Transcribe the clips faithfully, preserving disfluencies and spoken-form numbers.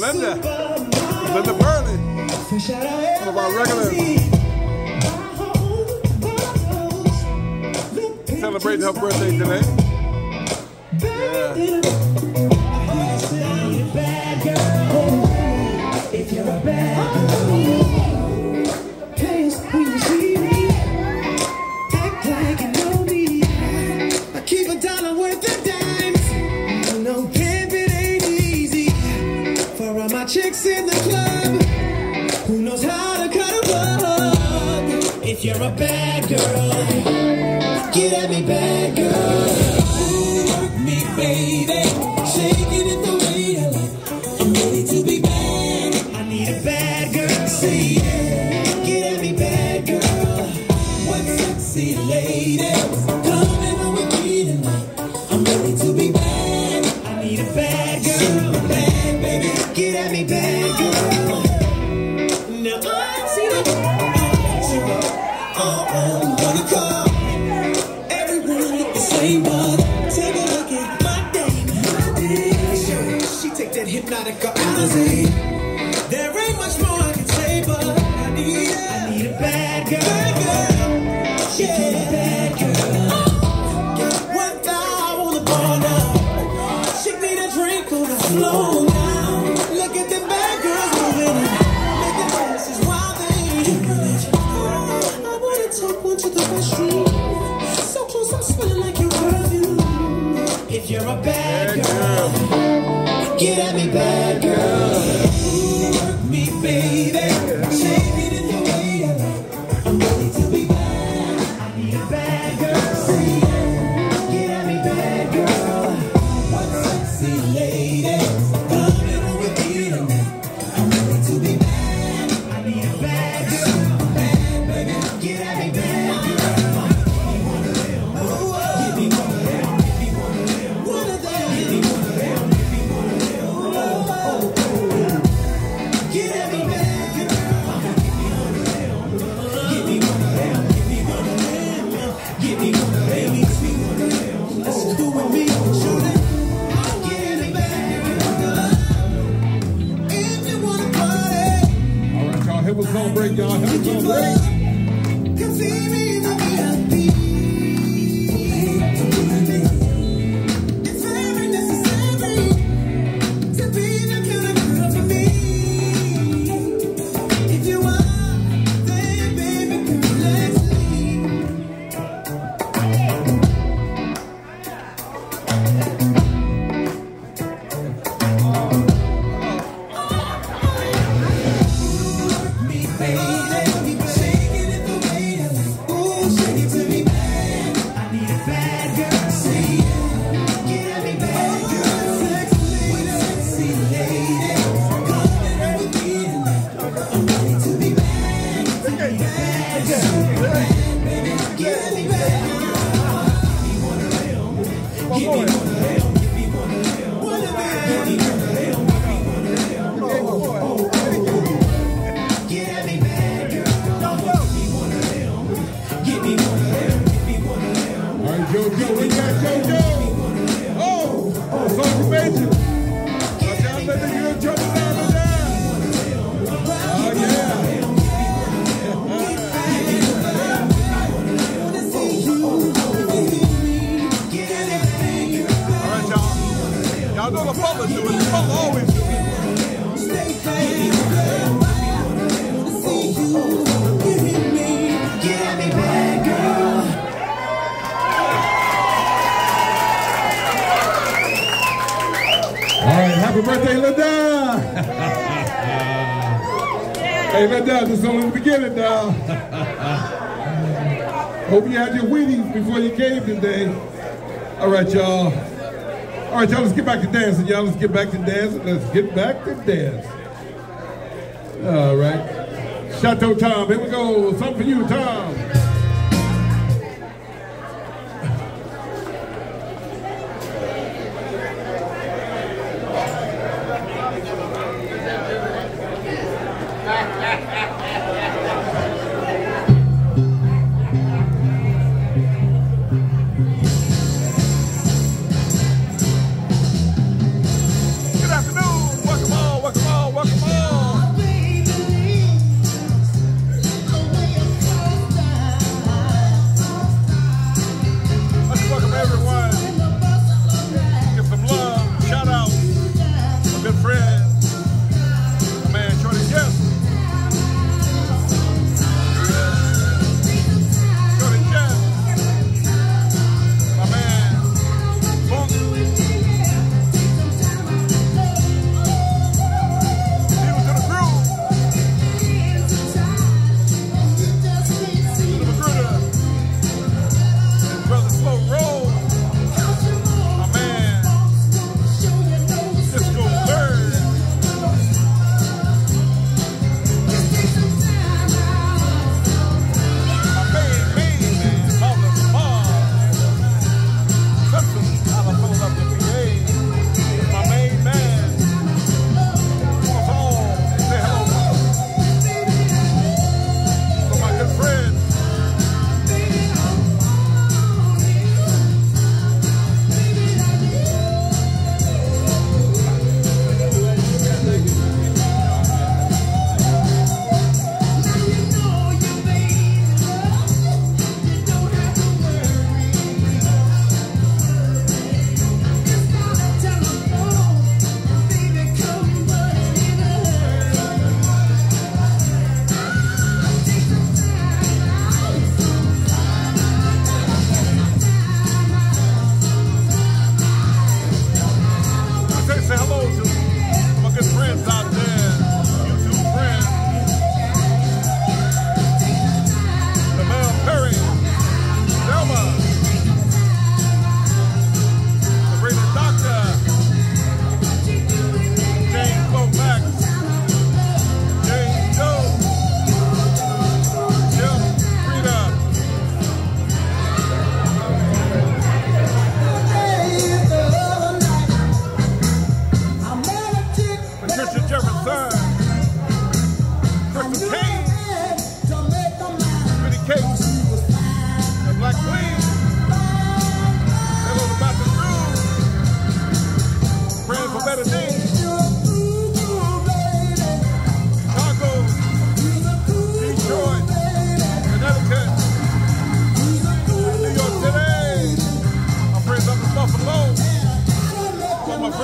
Linda. Linda Burley. One of our regulars. Celebrating her birthday today. Yeah. If you're a bad girl, taste when you see me, act like you know me. I keep a dollar worth of dimes. You know pimping ain't easy. For all my chicks in the club, who knows how to cut a rug? If you're a bad girl, get at me, bad girl. Work me, baby, shaking it the way I like. I'm ready to be bad. Need a bad girl, say yeah. Get at me, bad girl. One sexy lady coming on with me tonight. I'm ready to be bad. I need a bad girl, super bad, baby. Get at me, bad girl. Now I've seen it. Oh, I'm gonna call everyone with the same one. Take a look at my dame. She take that hypnotic Alizé. There ain't much more I can say, but I need a, I need a bad girl. Bad girl. Yeah, a bad girl. Oh. One thou on the bar now. She need a drink on the floor now. Look at the bad girls moving it. Making dances while they doing it. I wanna take one to the restroom. So close, I'm smelling like your perfume. If you're a bad girl, get at me, bad girl. Me, baby, shake it in the way I like. I'm ready to be bad. I need a bad girl. Say yeah. Get at me, bad girl. One sexy lady coming on with me tonight. I'm ready to be bad. I need a bad girl. Bad, baby. Get at me, bad girl. Give me one of them. Give me one of them. Give me one of them. One of them. Give me one of them. Give me one of them. Oh, oh, oh. Get at me, bad girl. Give me one of them. Give me one of them. Give me one of them. Give me one of them. Let's do with me. Shoot it. Get at me, bad girl. If you wanna party. All right, y'all. Here we celebrate, y'all. Here we celebrate. Come see me in the V I P. It's very necessary to be the kind of girl for me. If you are, then baby, girl, let's leave. Me, baby, shake it in the way I like. Ooh, shake it to me, bad. I need a bad girl. Say yeah. Get at me, bad girl. Sexy lady, coming on with me tonight. I'm ready to be bad. To be bad, super bad, baby. Get at me, bad girl. Give me one of them. Give me one of them. Give me one of them. One of them. Give me one of them. Give me one of them. Get at me, bad girl. Give me one of them. Give me one of them. Give me one of them. All right, JoJo, we got JoJo. Oh, oh, Soldier Major. Watch out, let the girl jump down and down. Oh, yeah. All right, y'all. Y'all know the public do it. The public always do it. Get at me, bad girl. All right, happy birthday, Linda. Hey, Linda, this is only the beginning now. Hope you had your Wheaties before you came today. All right, y'all. All right, y'all, let's get back to dancing, y'all. Let's get back to dancing. Let's get back to dance. All right. Chateau Tom, here we go. Something for you, Tom. Good afternoon. Welcome all, welcome all.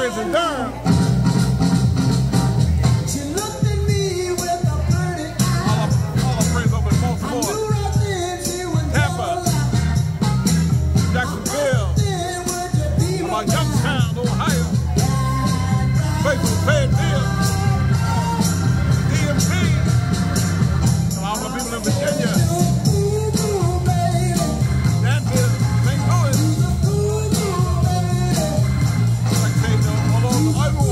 is in Durham. She looked at me with a burning eye. All our, all our friends over in Baltimore, I knew right then she was Tampa, Jacksonville, then would you be my about Youngstown, Ohio, Fayetteville, Fayetteville, D M V, and all the people in Virginia, Danville, Saint Louis, like I say, you know, all over, everywhere.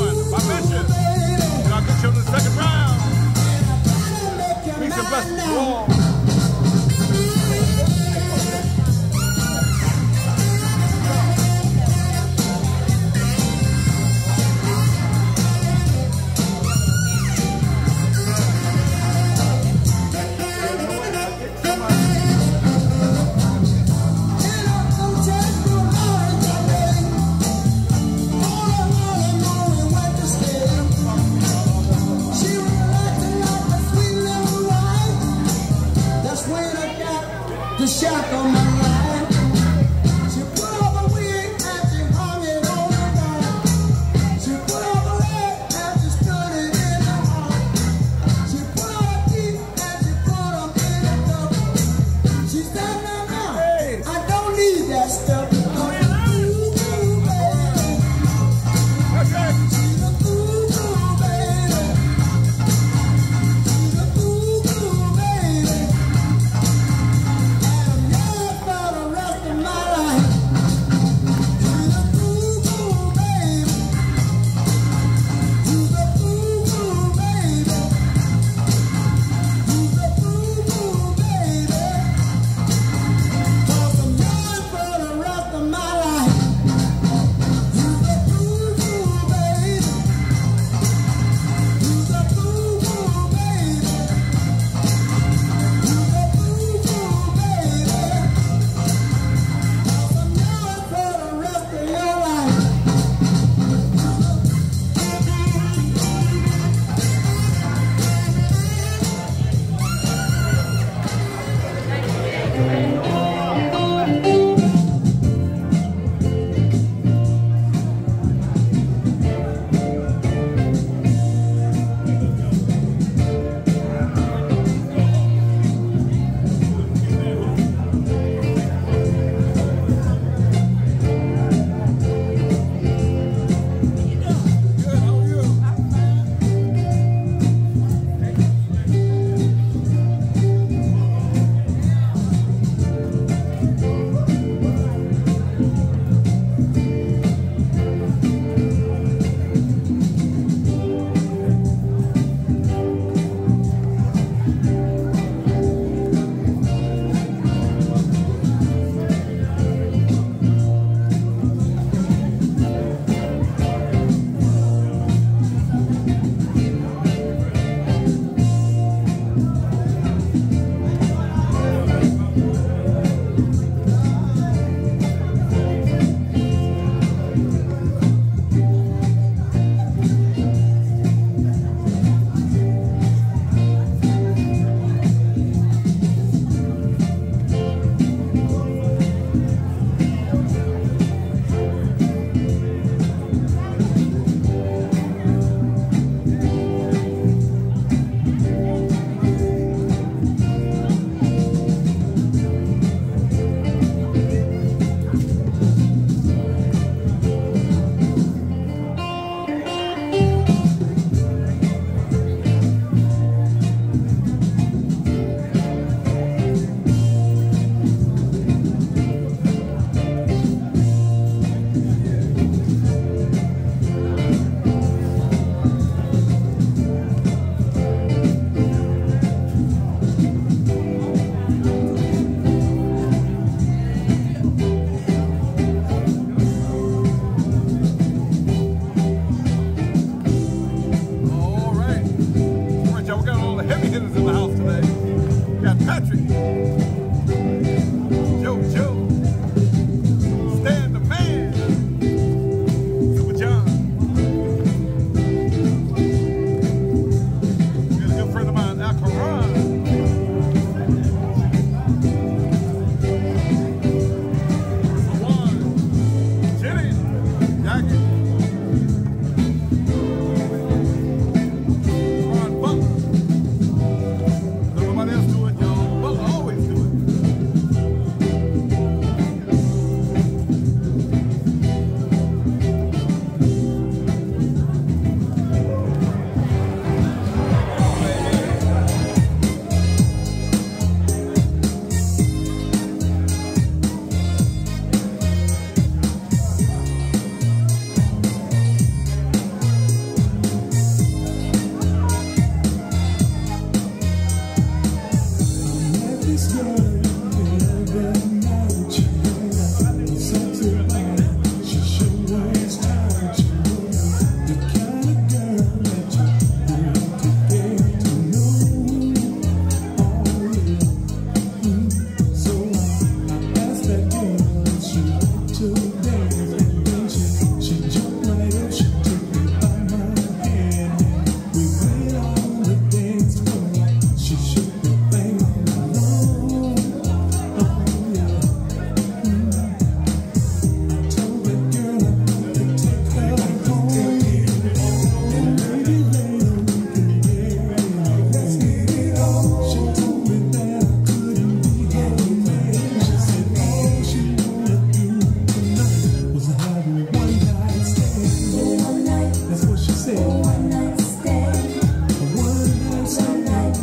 said. One night stand. One night stand.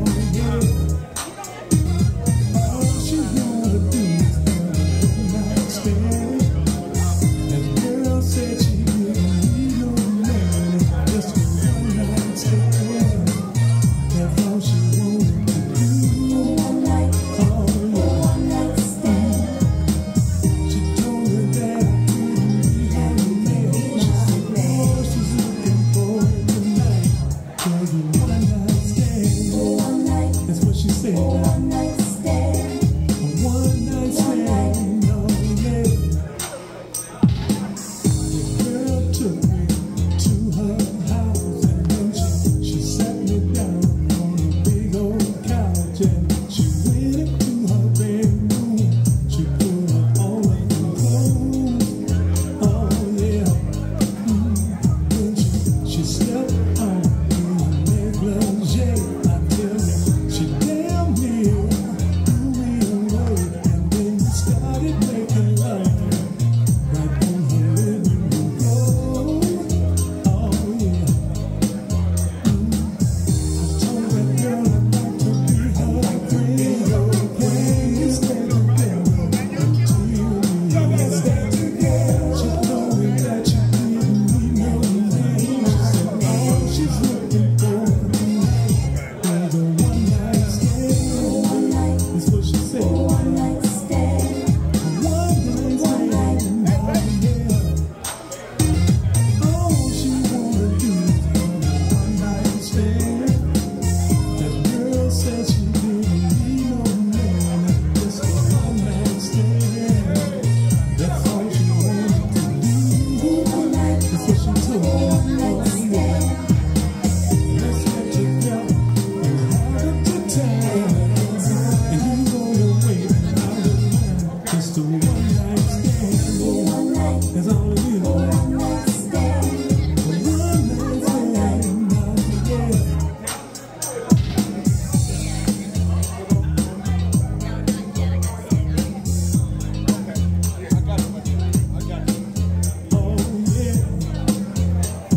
All she wanna do is one night stand. That girl said she didn't need no man, just a one night stand. That's all she wanted to do. One night, oh yeah, one night stand. She told me that I couldn't be happy there. She said, oh, she's looking for it tonight. Cause a one night stand. One night, that's what she said. One night stand. A one night stand. Oh yeah. The girl took me to her house and then she, she sat me down on a big old couch and she went into her bedroom. She put on all of her clothes. Oh yeah. Mm. Then she, she stepped on me negligee. I tell you, she damn near threw me away and then we started making love right on her living room floor. Oh yeah. Mm. I told that girl I'd like to be her friend. Please stay together until you stay together. She told me that she didn't need no man. She said, all she's looking for was a one night stand. One night, that's what she said. One night stand. One night stand. Oh yeah. All she wanna do is have a one night stand. That girl said she didn't need no man, just a one night stand. That's all she wanted to do. One night, that's what she told me. One night stand. Let's get together and have a good time. And you go your way and I'll go mine. Just a one night stand. One night, that's all it is. One night stand. A one night stand. Oh yeah. Oh yeah.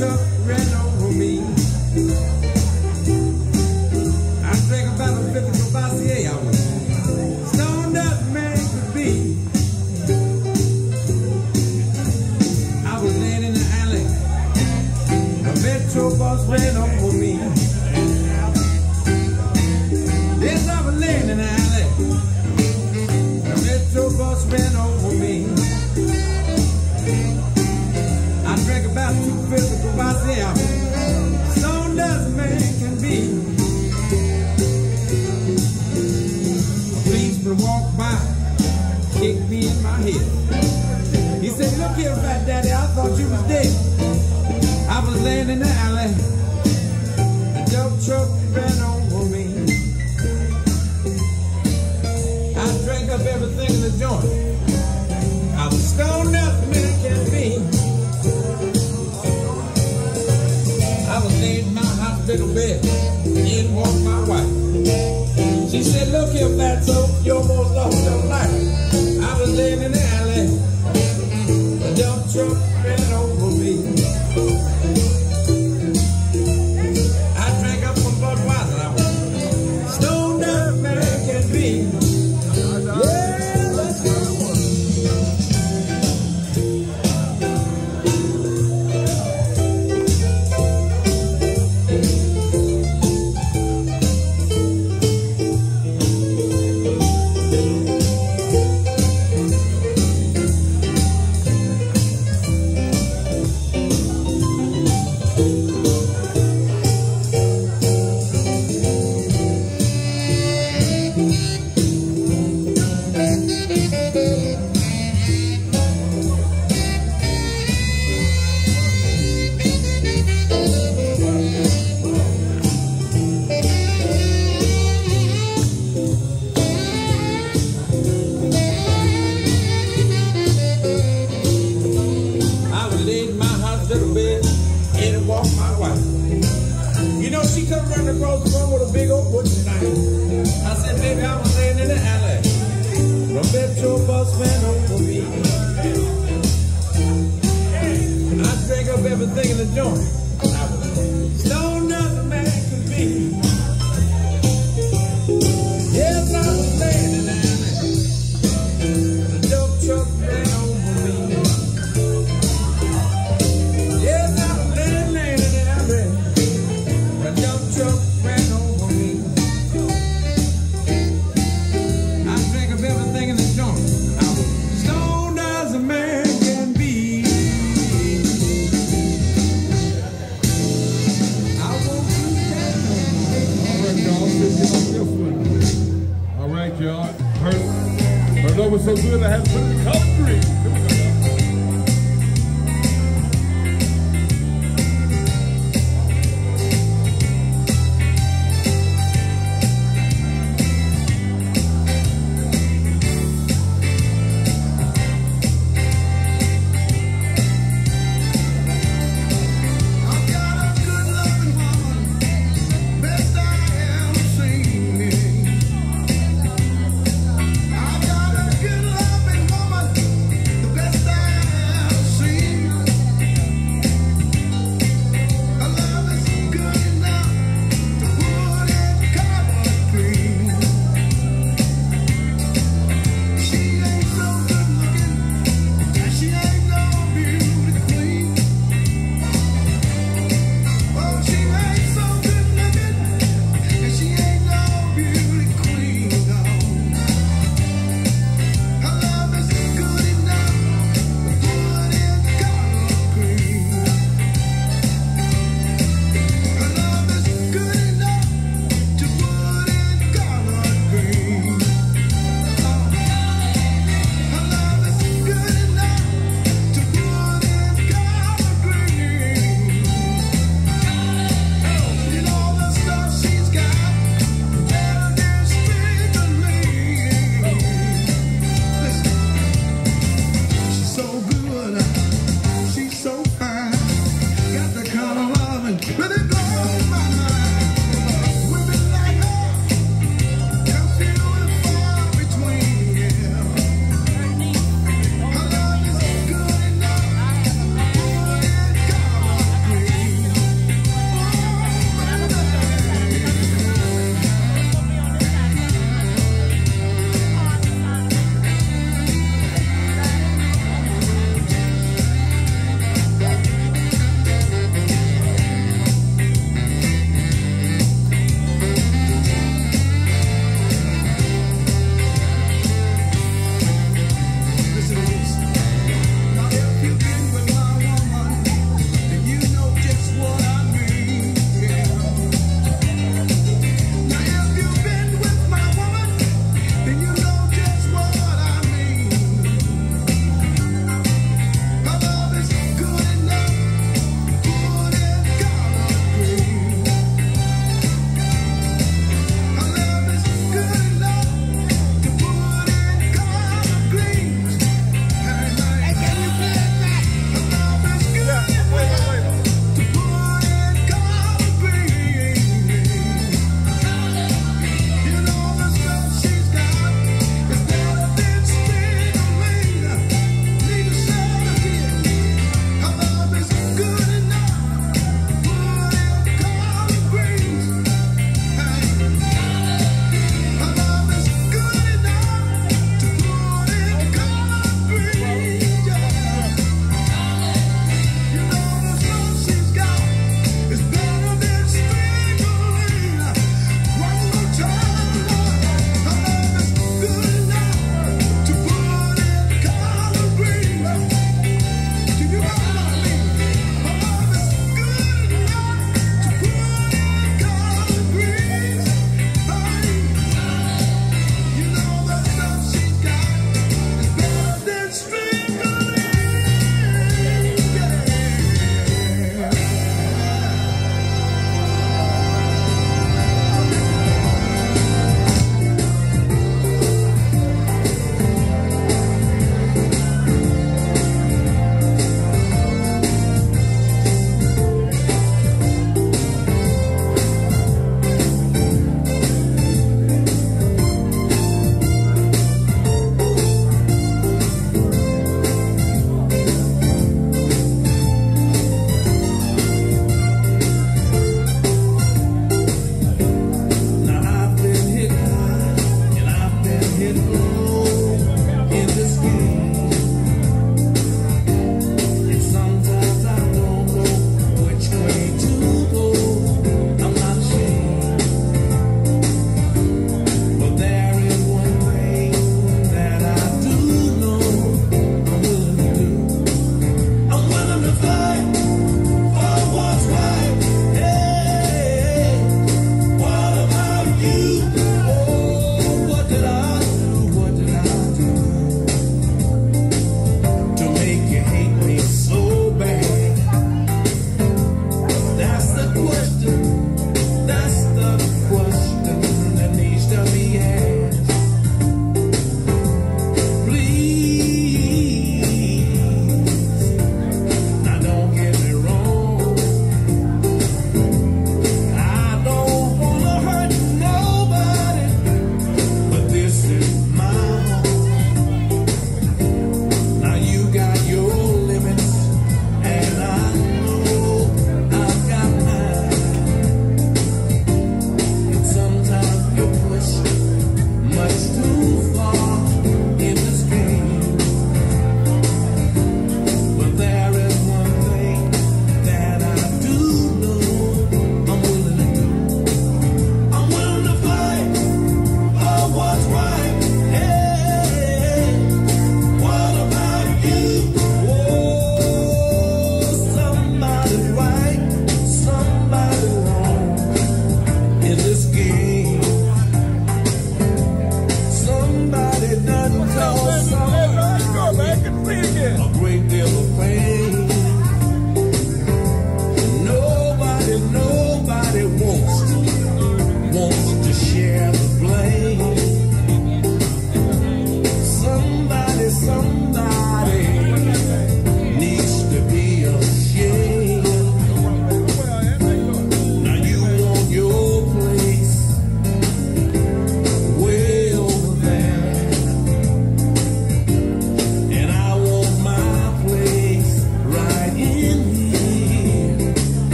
truck ran over me. I drank about a fifth of Courvoisier. I was stoned as a man could be. I was laying in the alley. A metro bus ran over me. Yes, I was laying in the alley. A metro bus ran over me. I drank about two fifths of Courvoisier. Stoned as a man can be. A policeman walked by, kicked me in my head. He said, "Look here, fat daddy, I thought you was dead." I was laying in the alley. The dump truck ran over me. I drank up everything in the joint. I was stoned as a man can be. I was laying in my hospital bed. In walked my wife. She said, "Look here, fatso, you almost lost your life." I was laying in the alley. The dump truck ran over me. I drank up some Budweiser. I was stoned as a man can be. Yeah, let's go. She come running across the room with a big old butcher knife. I said, "Baby, I was laying in the alley. The metro bus ran over me. I drank up everything in the joint. I was stoned as a man could be. Yes, I was laying in the alley. The dump truck ran over me. Yes, I was laying, laying in the alley. The dump truck ran over me. I drank up everything in the joint. I was stoned as a man can be. I won't do that no more. All right, y'all. Let's get on this one. All right, y'all. Heard, heard that was so good I had to put it in collard greens. Here we go, y'all. I got a good loving woman.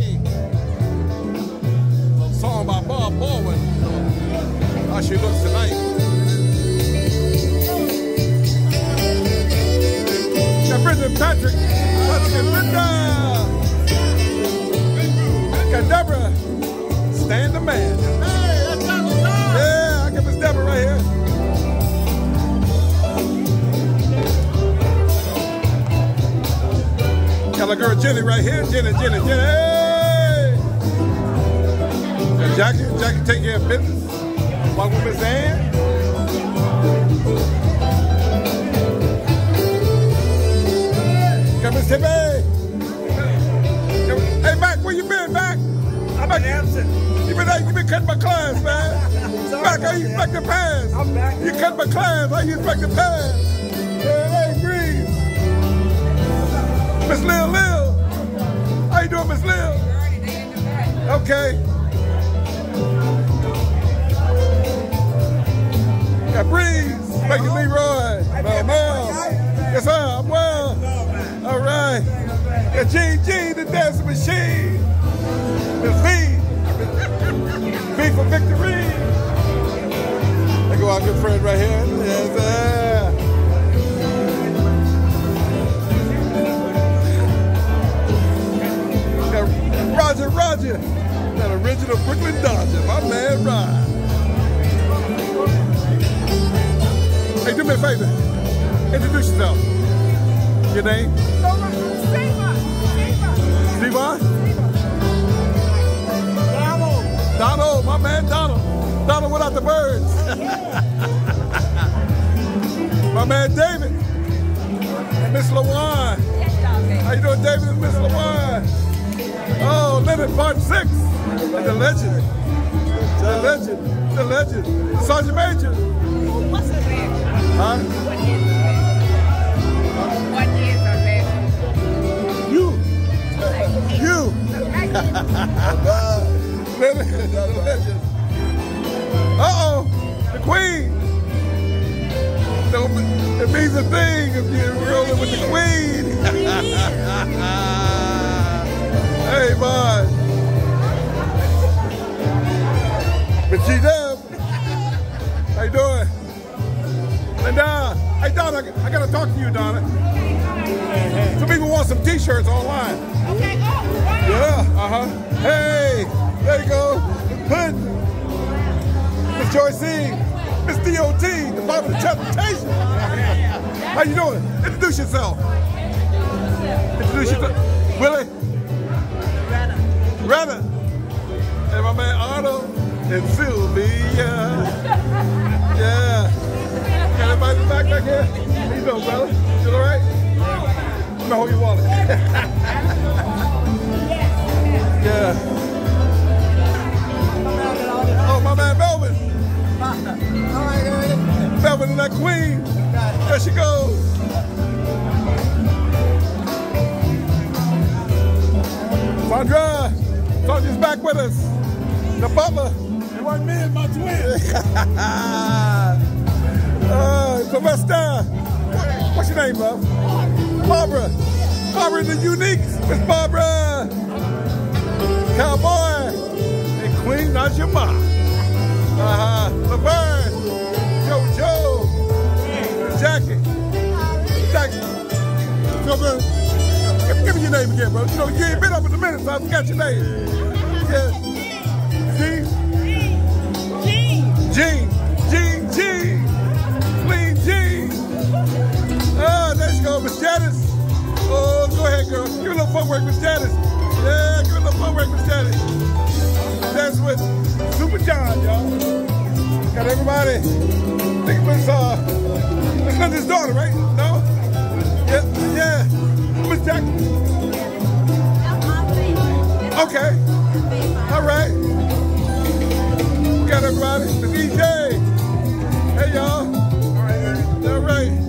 Hey! A song by Bob Baldwin. How she looks tonight. Got Brendan Patrick. Let's get Linda. Got Deborah. Stan the man. Hey, that's Deborah. Yeah, I got Miss Deborah right here. Got a girl Jenny right here. Jenny, Jenny, Jenny. Hey! And Jackie, Jackie take care of business. Along with Miss Ann. Got Miss Tippy. Hey, Mac, where you been, Mac? I'm back. Absent. You been, you been cutting my class, man. Mac, how you expect to pass? I'm back. You cut my class. How you expect to pass? Hey, hey, Breeze. Miss Lil Lil. How you doing, Miss Lil? Okay. Got Breeze. Thank you, Leroy. Mel, Mel. Yes, sir. I'm well. All right. Got G G, the dancing machine. Miss V. V for victory. There go our good friend right here. Yes, sir. Got Roger, Roger. That original Brooklyn Dodger. My man, Rod. Hey, do me a favor. Introduce yourself. Your name? Stevon? Donald. Donald, my man Donald. Donald without the birds. My man David. And Miss LaWan. How you doing, David and Miss LaWan? Oh, Leonard, part six. The legend. The legend. The legend. The Sergeant Major. What's the legend? Huh? What is the legend? What is the legend? You. You. Leonard, the legend. Uh-oh. The Queen. So it means a thing if you're rolling with the Queen. Hey, boy. But G-Dub. How you doing? Linda. Hey, Donna, I gotta talk to you, Donna. Some people want some t-shirts online. Okay, oh, wow. Yeah, uh-huh. Hey, there you go. Hood. Miss Joyce C. Miss D O T, Department of Transportation. How you doing? Introduce yourself. Introduce yourself. Willie? Retta. And my man Arnold and Sylvia. Yeah. Got everybody back back here? How you doing, brother? You all right? Let me hold your wallet. Yeah. Oh, my man Melvin. Melvin and that Queen. There she goes. Sandra. Sandra's back with us. The butler. It wasn't me, it's my twin. uh, Sylvester. What's your name, love? Barbara. Barbara the Unique. Miss Barbara. Cowboy. And Queen Najima. Uh-huh. Laverne. JoJo. Jackie. Jackie. Come on. Give, give me your name again, bro. You know, you ain't been up in a minute, so I forgot your name. Yeah. Gene? Gene. Gene. Gene. Gene. Clean Gene. Ah, there she go, Miss Janice. Oh, go ahead, girl. Give me a little footwork, Miss Janice. Yeah, give me a little footwork, Miss Janice. That's with Super John, y'all. Got everybody. I think it was, uh, Miss Linda's daughter, right? No? Yeah, yeah. Miss Jack. Okay. All right. Got everybody. The D J. Hey, y'all. All right. All right.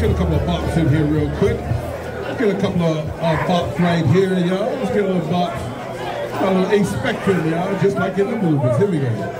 get a couple of bops in here real quick. Let's get a couple of uh, bops right here, y'all. Let's get a little bops. A little A Spectrum, y'all, just like in the movies. Here we go.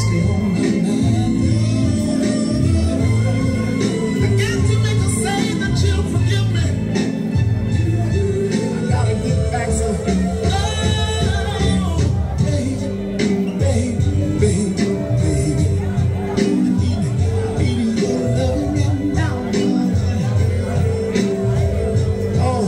stay on my mind. I got to make her say that you'll forgive me. I gotta get back to oh, baby, baby, baby, baby. I need your loving now. Oh.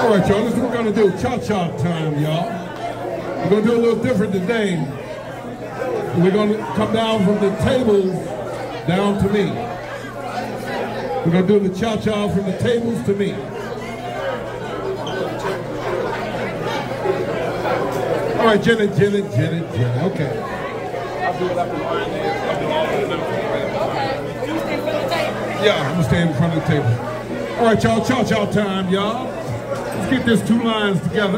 All right, y'all, this is what we're gonna do. Cha-cha time, y'all. We're gonna do a little different today. We're gonna come down from the tables down to me. We're gonna do the cha-cha from the tables to me. All right, Jenna, Jenna, Jenna, Jenna. Okay. I'll do it after mine. Yeah, I'm gonna stand in front of the table. All right, y'all, cha-cha time, y'all. Let's get these two lines together.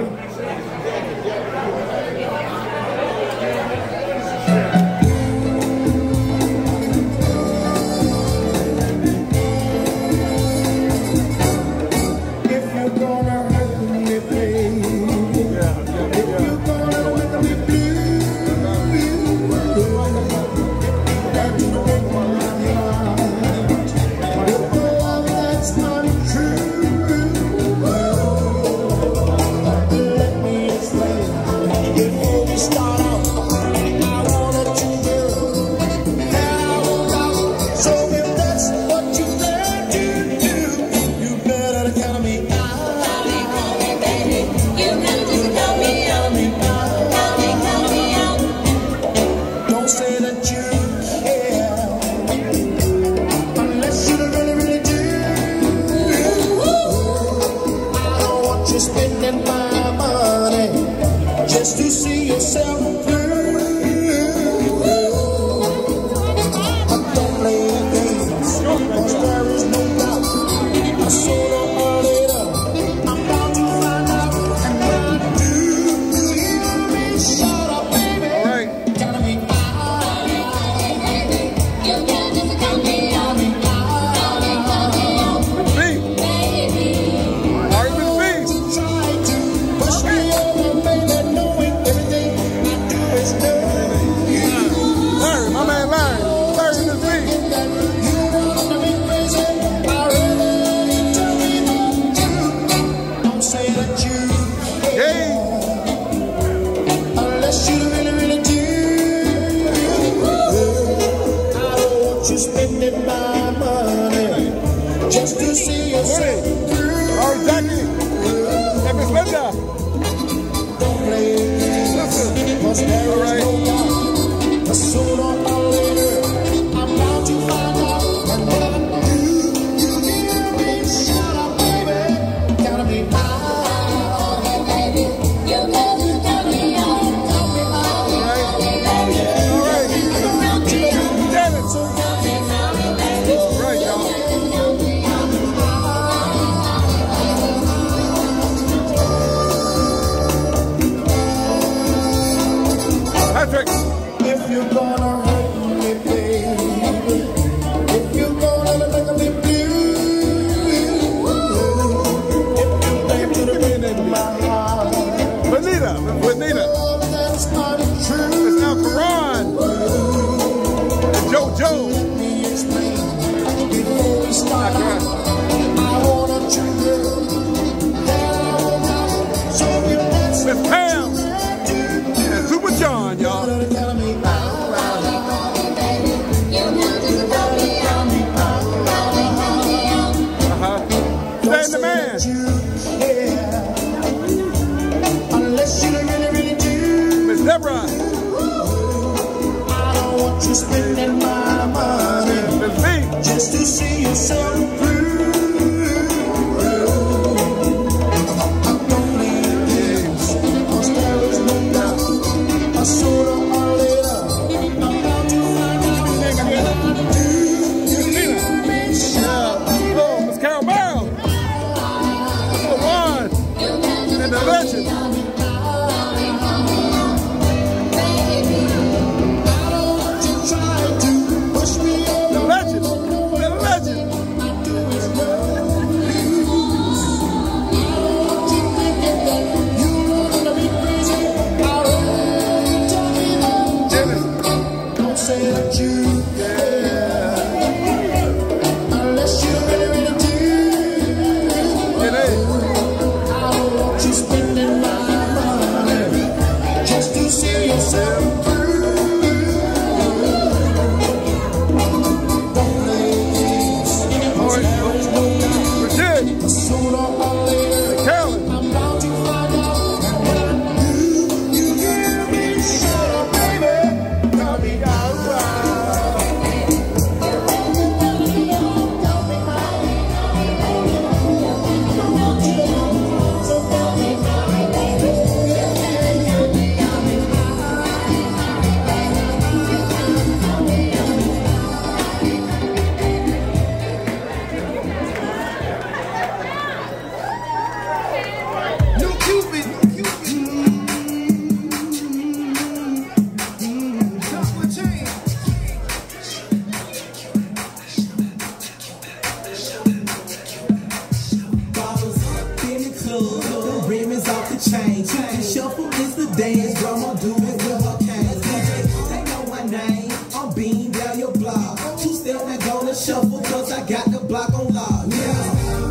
to change. The shuffle is the dance, grandma do it with her cane. They know my name, I'm beating down your block. Two step not gonna shuffle, cause I got the block on lock. Yeah.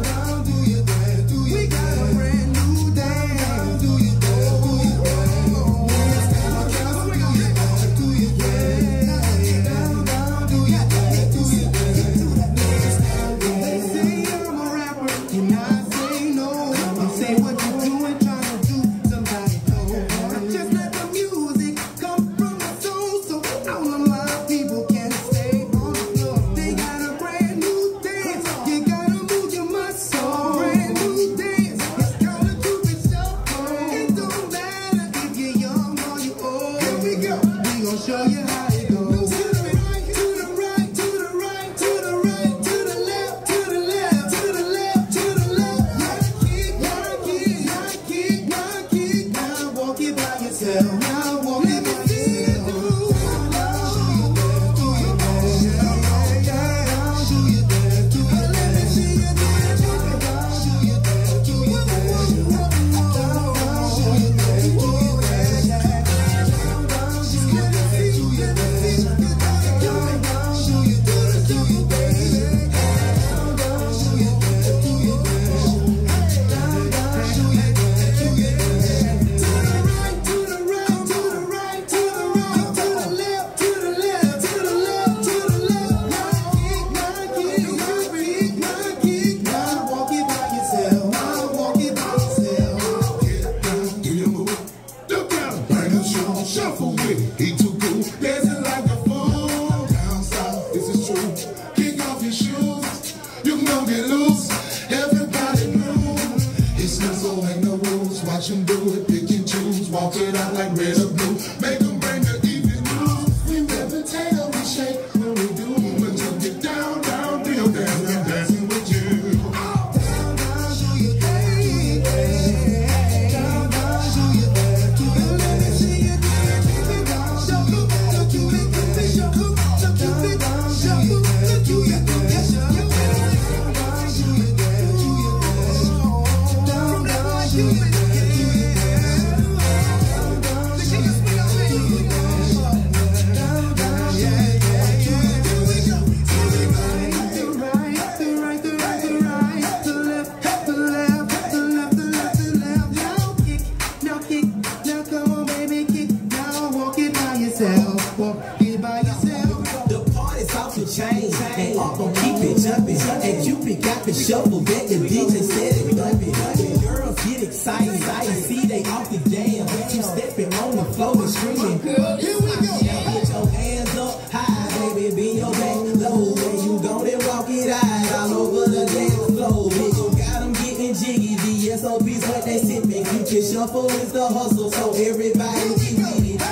Shuffle that the D J said it bumpin'. Girls get excited, I see they off the jam. You stepping on the floor and screaming. Girl, here we go. Get your hands up high, baby, be your back low. When you go and walk it out all over the dance floor. You got them getting jiggy, the S O B's what they sippin'. You can shuffle is the hustle, so everybody get with it.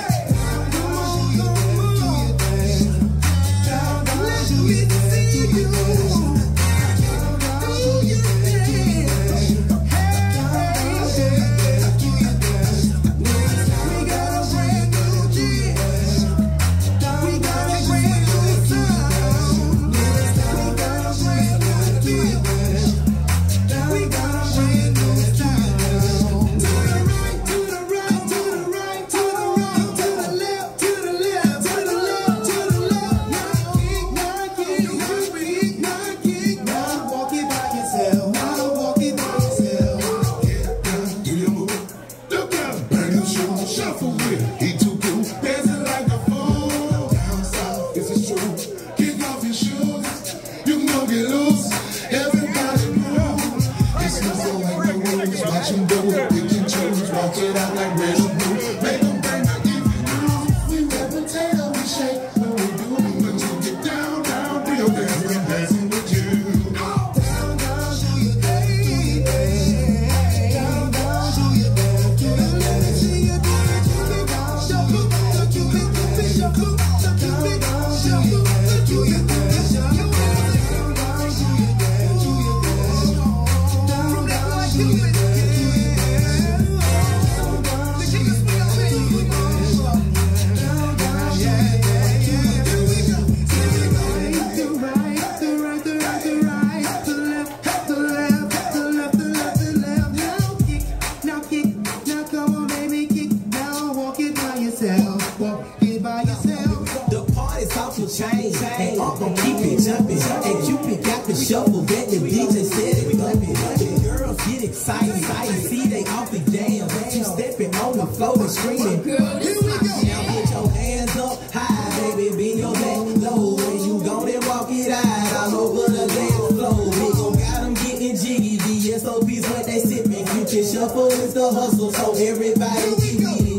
yourself, walk here by yourself. The party's off the chain, and up gon' keep it jumping. And Cupid got the shuffle, bet the D J said it thumping. Girls get excited, excited, see they off the jam. You stepping on the floor and screaming. Girl, here we go. Now put your hands up high, baby, bend your back low. When you go and walk it out all over the dance floor. We gon' got them getting jiggy, the S O P's what they sipping. Cupid shuffle is the hustle, so everybody get with it.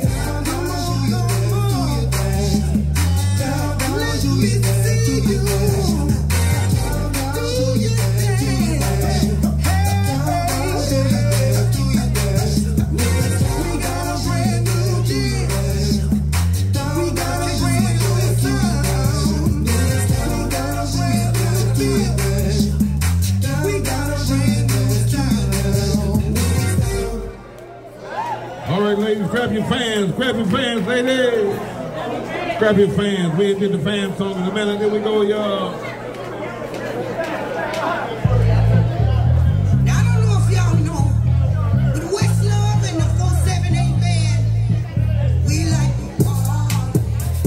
All right, ladies, grab your fans, grab your fans, ladies. Grab your fans. We did the fan song in a minute. Here we go, y'all. Now, I don't know if y'all know, but Westlove and the four seven eight band, we like to party.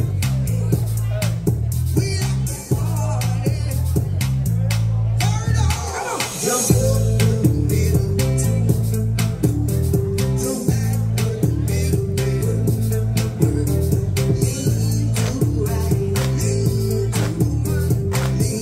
We like to party. Turn it on. Jump in the middle, jump back in the middle, lean to the right, lean to the right, lean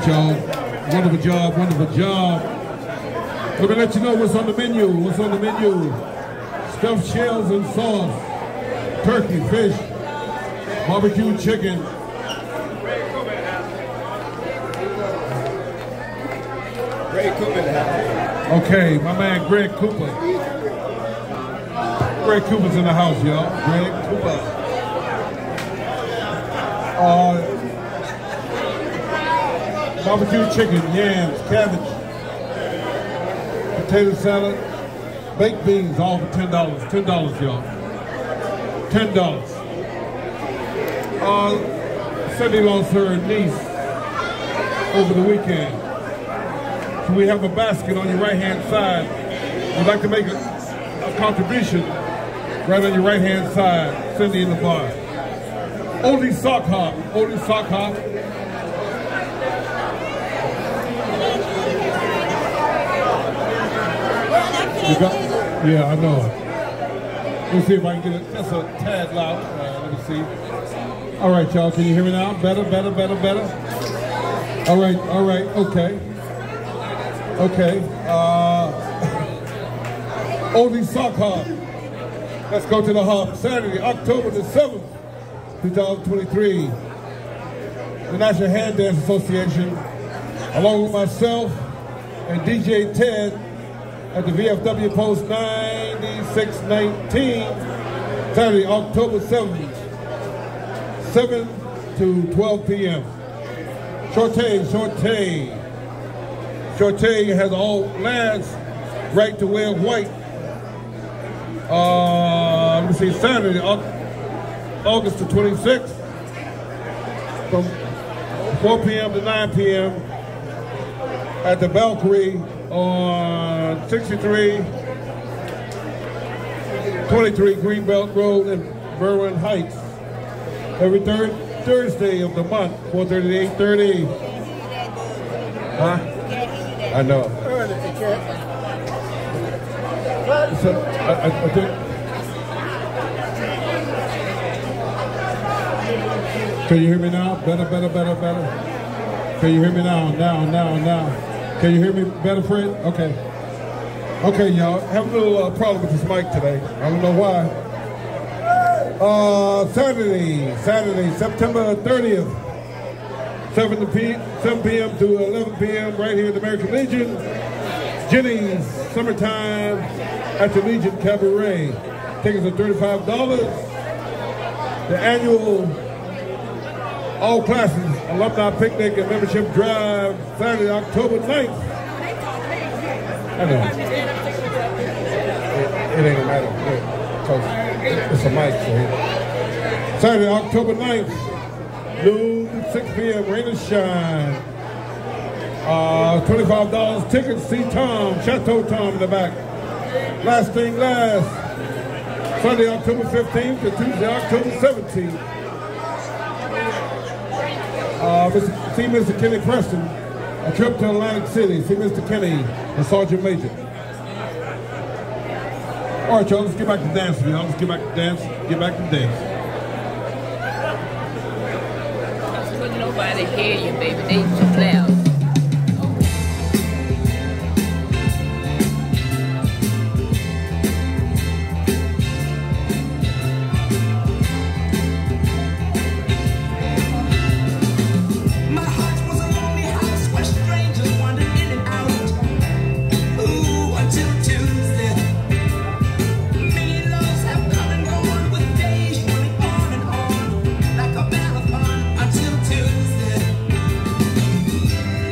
right, y'all. Wonderful job, wonderful job. Let me let you know what's on the menu. What's on the menu? Stuffed shells and sauce, turkey, fish, barbecue chicken. Greg Cooper in the house. Okay, my man Greg Cooper. Greg Cooper's in the house, y'all. Greg Cooper. Uh, barbecue chicken, yams, cabbage, potato salad, baked beans, all for ten dollars. ten dollars, y'all. ten dollars. Uh, Cindy lost her niece over the weekend. So we have a basket on your right-hand side. You'd like to make a, a contribution right on your right-hand side. Cindy in the bar. Oldie Sock Hop. Oldie Sock Hop. You got, yeah, I know. Let's see if I can get it just a tad loud. Uh, let me see. All right, y'all. Can you hear me now? Better, better, better, better. All right, all right, okay. Okay. Uh, Oldie Sock Hop. Let's go to the hop. Saturday, October the seventh, two thousand twenty-three. The National Hand Dance Association, along with myself and D J Ted, at the V F W Post ninety-six nineteen, Saturday, October seventh, seven to twelve p m Shorty, Shorty. Shorty has all lads right to wear white. Uh, let me see, Saturday, August the twenty-sixth, from four p m to nine p m at the Valkyrie on sixty-three twenty-three Greenbelt Road in Berwyn Heights. Every third Thursday of the month, four thirty to eight thirty. Huh? I know. So, I, I, I think. Can you hear me now? Better, better, better, better. Can you hear me now? Now, now, now. Can you hear me better, Fred? Okay. Okay, y'all. Have a little uh, problem with this mic today. I don't know why. Uh, Saturday, Saturday, September thirtieth, seven p m to eleven p m right here at the American Legion. Jenny's Summertime at the Legion Cabaret. Tickets are thirty-five dollars. The annual all classes alumni picnic and membership drive, Saturday, October ninth. I know. It, it ain't a matter. It's a mic, so. Saturday, October ninth, noon to six p m rain or shine. Uh, twenty-five dollars tickets, see Tom, Chateau Tom in the back. Last thing last, Sunday, October fifteenth to Tuesday, October seventeenth. Uh, see Mister Kenny Preston, a trip to Atlantic City. See Mister Kenny, a Sergeant Major. All right, y'all, let's get back to dancing, y'all. Let's get back to dance, get back to dance. Couldn't nobody hear you, baby. They too loud. Like a marathon until Tuesday.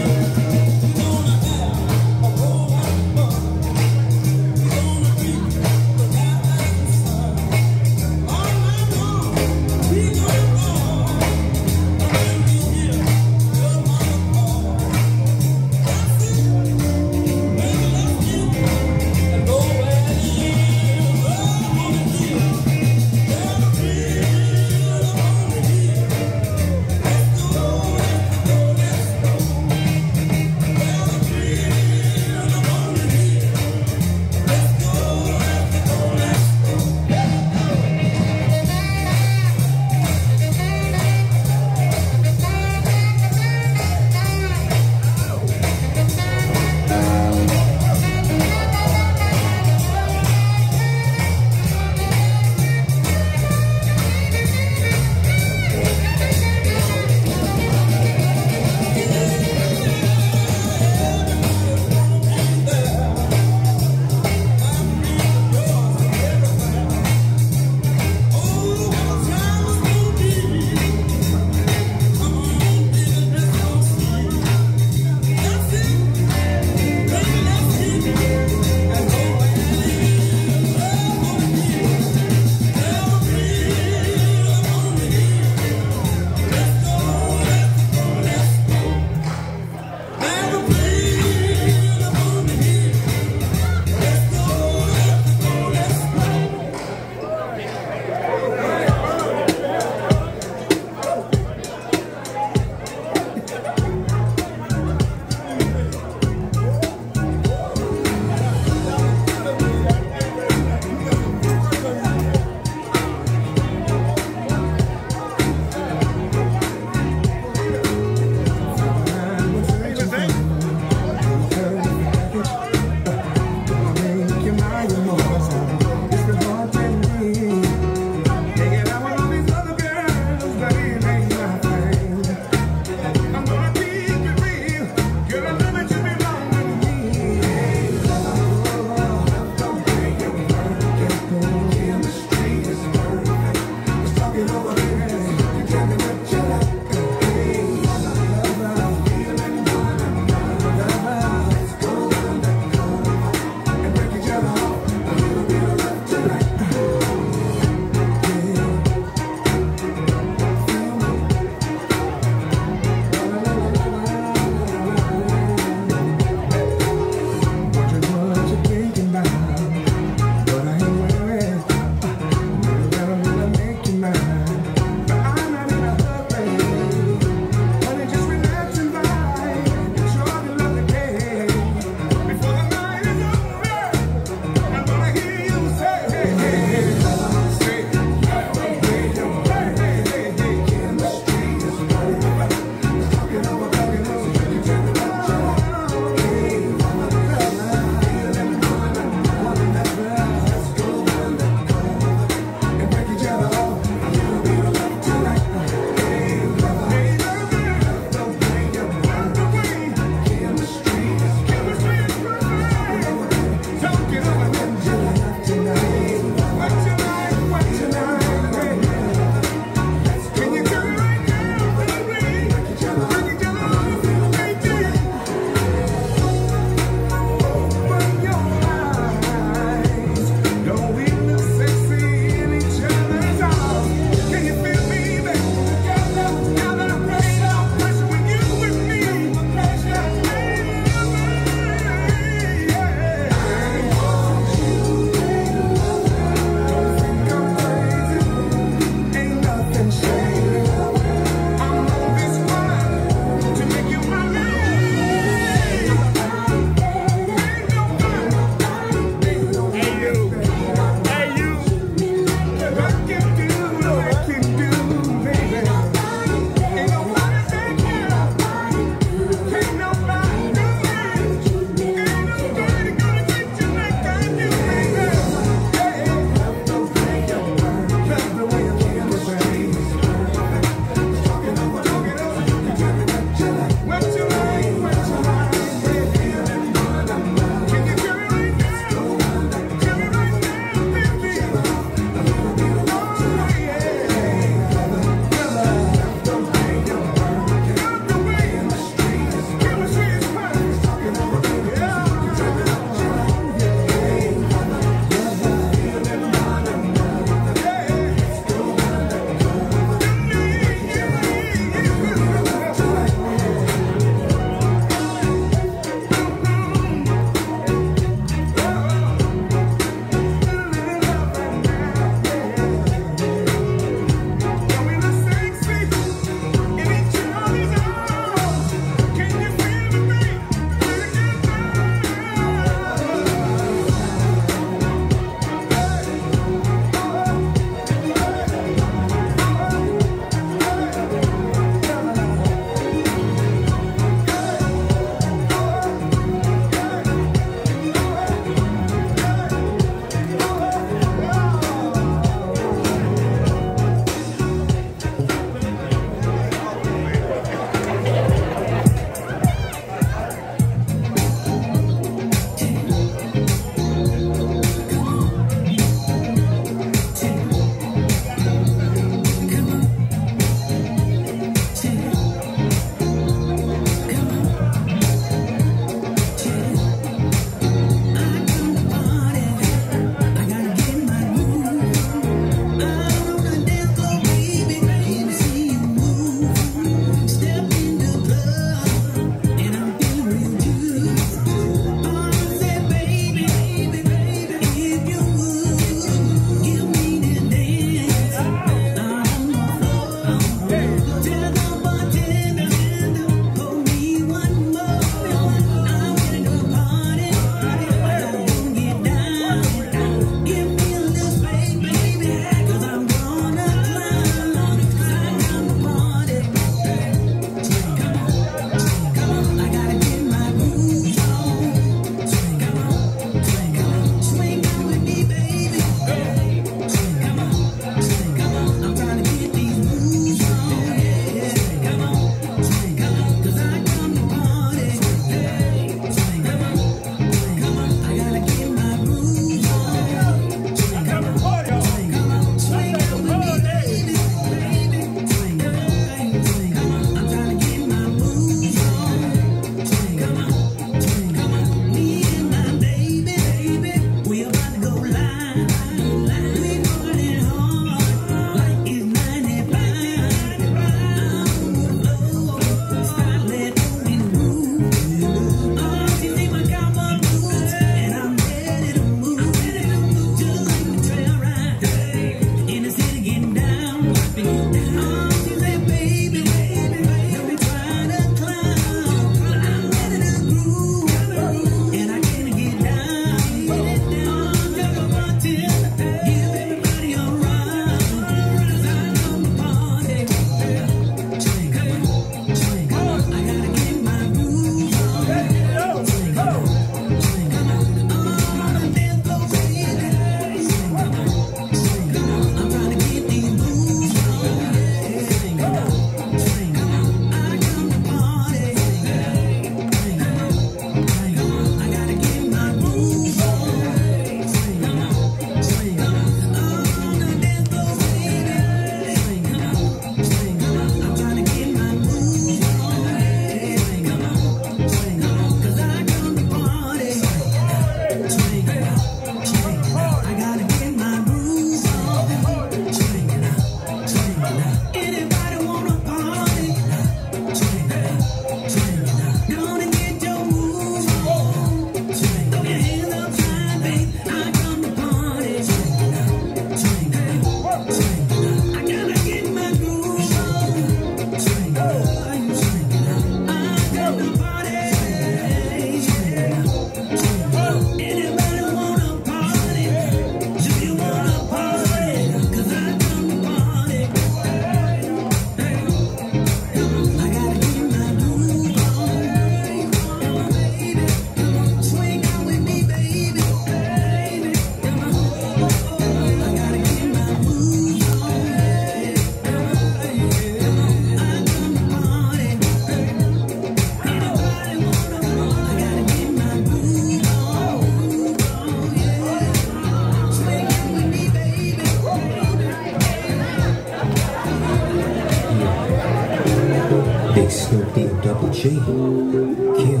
Big Snoop D Double G. Kim,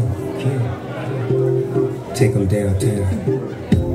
Kim. Take them downtown.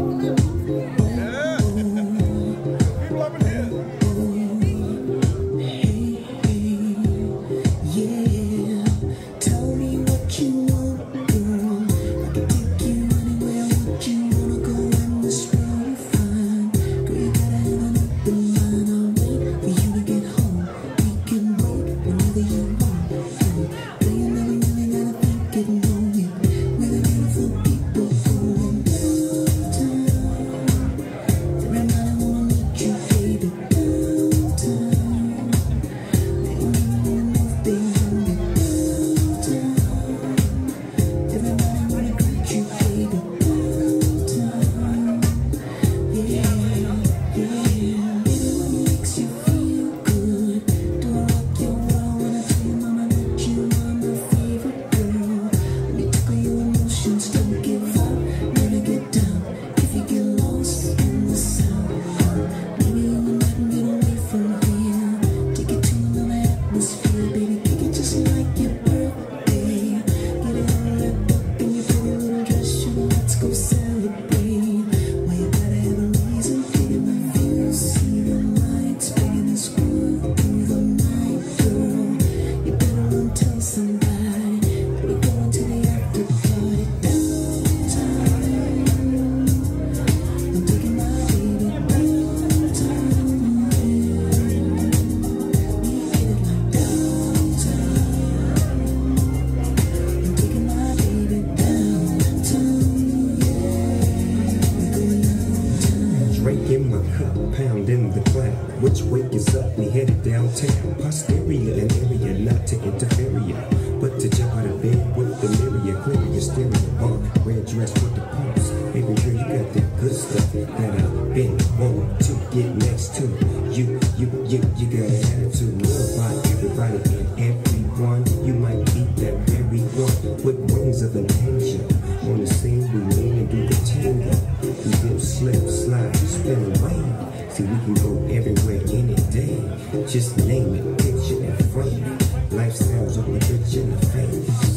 Pounding the cloud, which wake is up, we headed downtown. Posterior, an area not to interfere, but to jump out of bed with the mirror, clear your stereo on, red dress with the pumps. Baby girl, you got that good stuff that I've been wanting to get next to. You, you, you, you got an attitude, love by everybody and everyone. You might be that very one with wings of an angel. On the scene, we lean and do the tango. We dip, slip, slide, spin away. See, we can go everywhere any day. Just name it, picture and frame it. Lifestyles only rich in the face.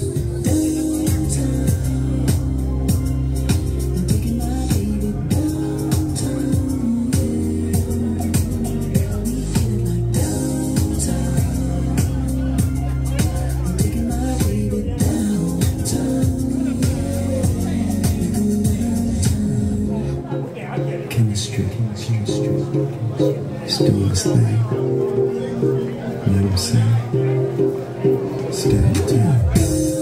Chemistry, chemistry, it's doing its thing. You know what I'm saying? Stay tuned.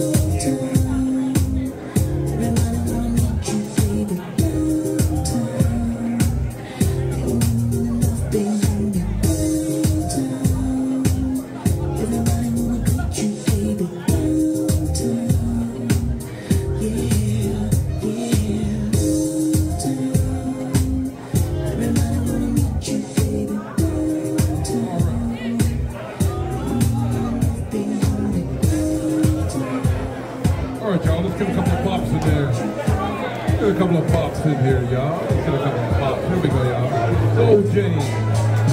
Let's get a couple of pops in there. Get a couple of pops in here, y'all. Let's get a couple of pops. Here we go, y'all. O J.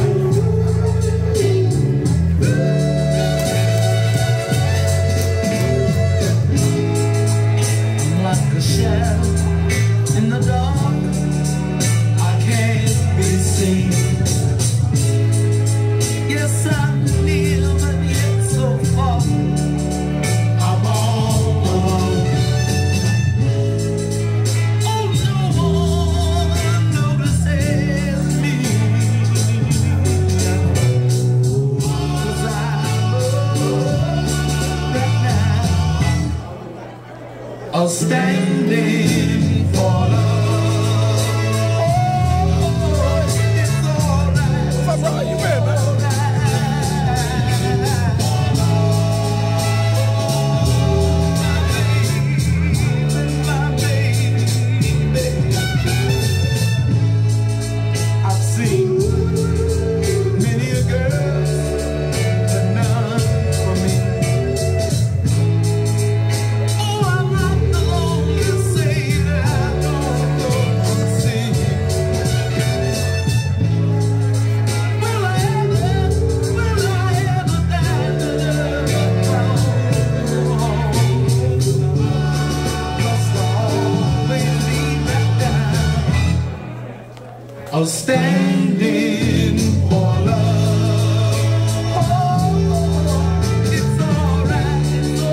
Standing for love. Oh, it's all right. What's up, bro? You been, man? My baby, baby. I've seen many a girl, but none for me. Oh, I'm not the only say that I don't standing for love. Oh, it's alright, it's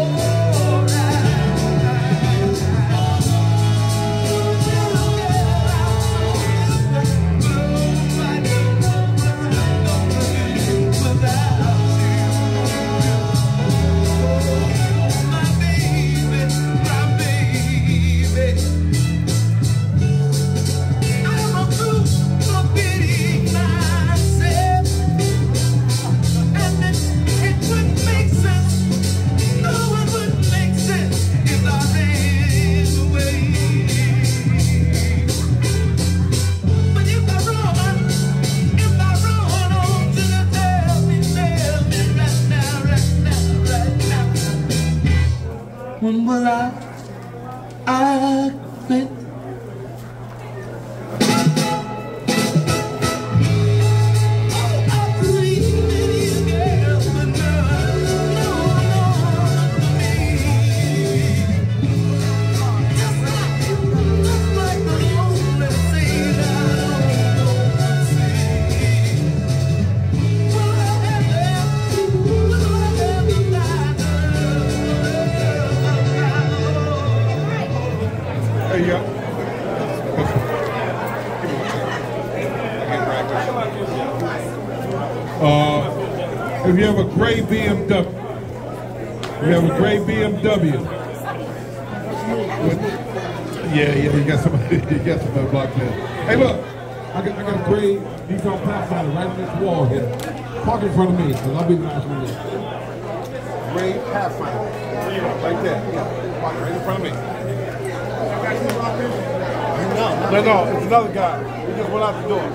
when will I, I quit? There you go. Uh, if you have a gray B M W, you have a gray B M W. With, yeah, yeah, you got somebody, you got somebody blocked there. Hey, look, I got, I got a gray Nissan Pathfinder right on this wall here. Park in front of me, because I'll be nice with you. Gray Pathfinder, like that. Yeah, park right in front of me. No, no, it's another guy. He just went out the door.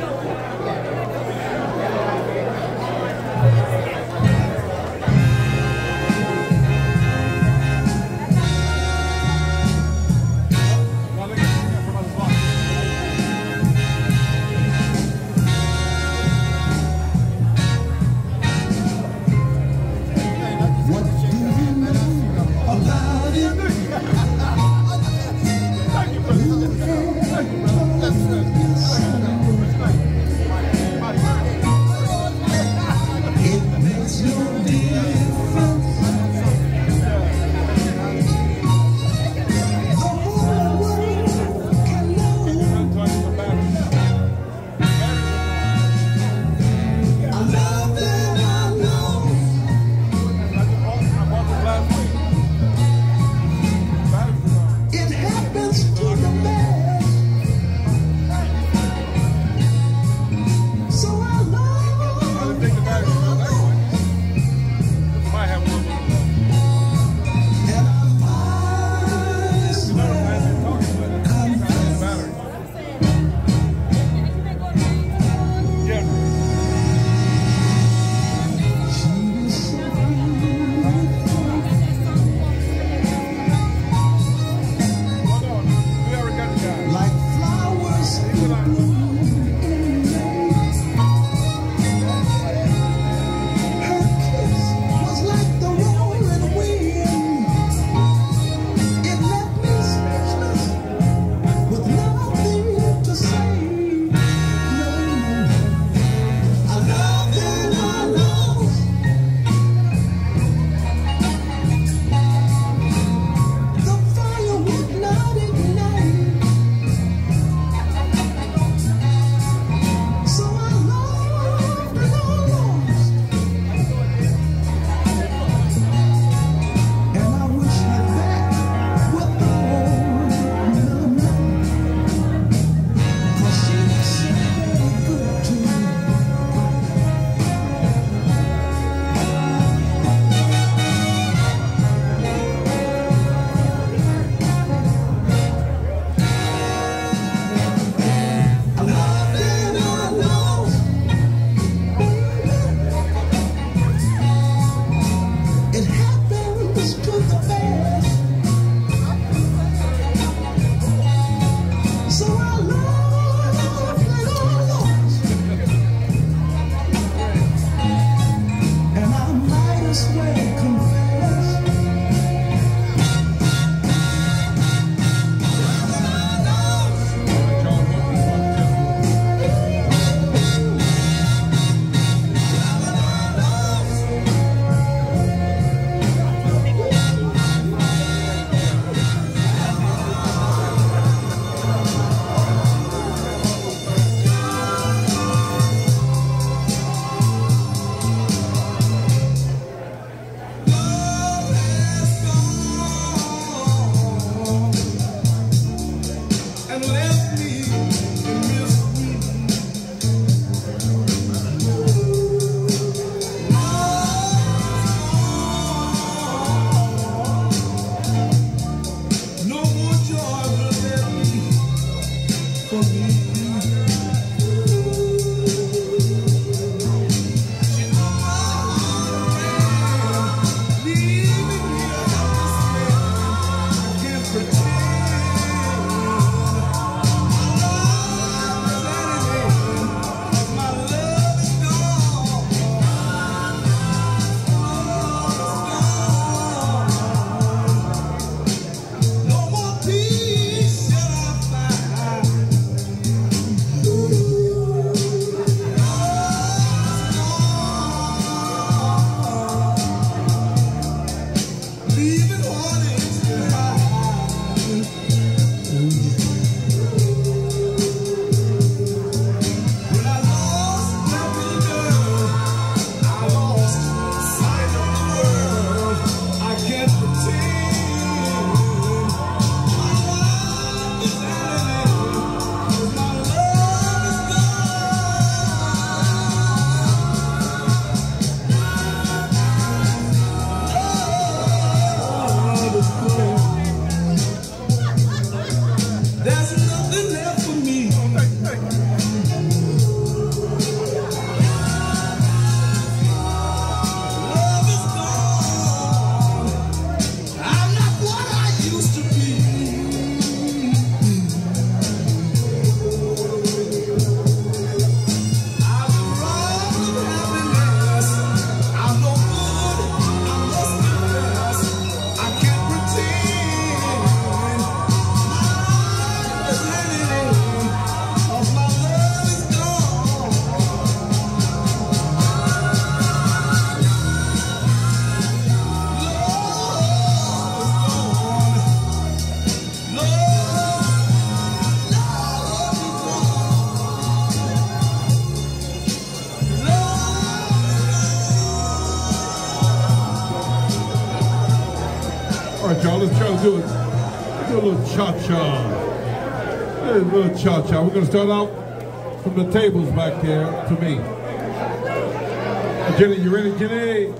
All right, y'all, let's try to do it. Let's do a little cha-cha. A little cha-cha. We're going to start out from the tables back there to me. Jenny, you ready, Jenny?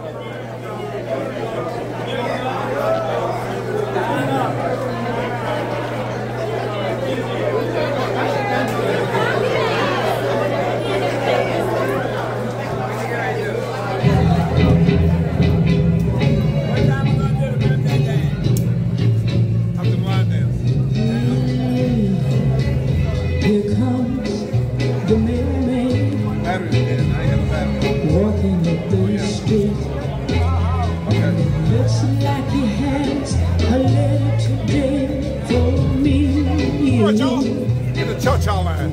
Get the cha-cha line.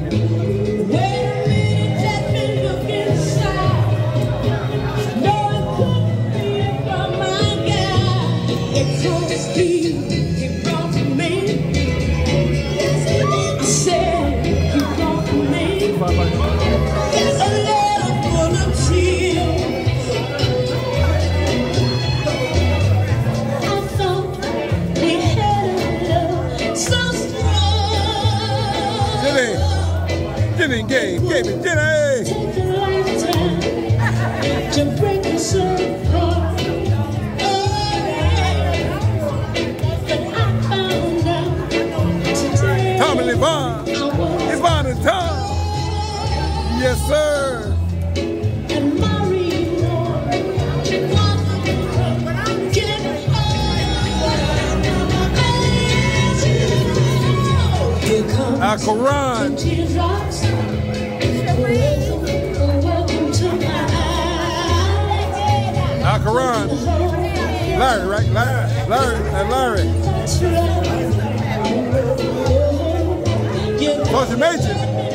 Jenny gave, gave it, Jenny! To break us apart. Oh, but I found out today. Tom and Yvonne, Yvonne and Tom. Yes, sir. And Mario, Al Quran. Al Quran. Larry, right? Larry, Larry, and Larry. Sergeant Major.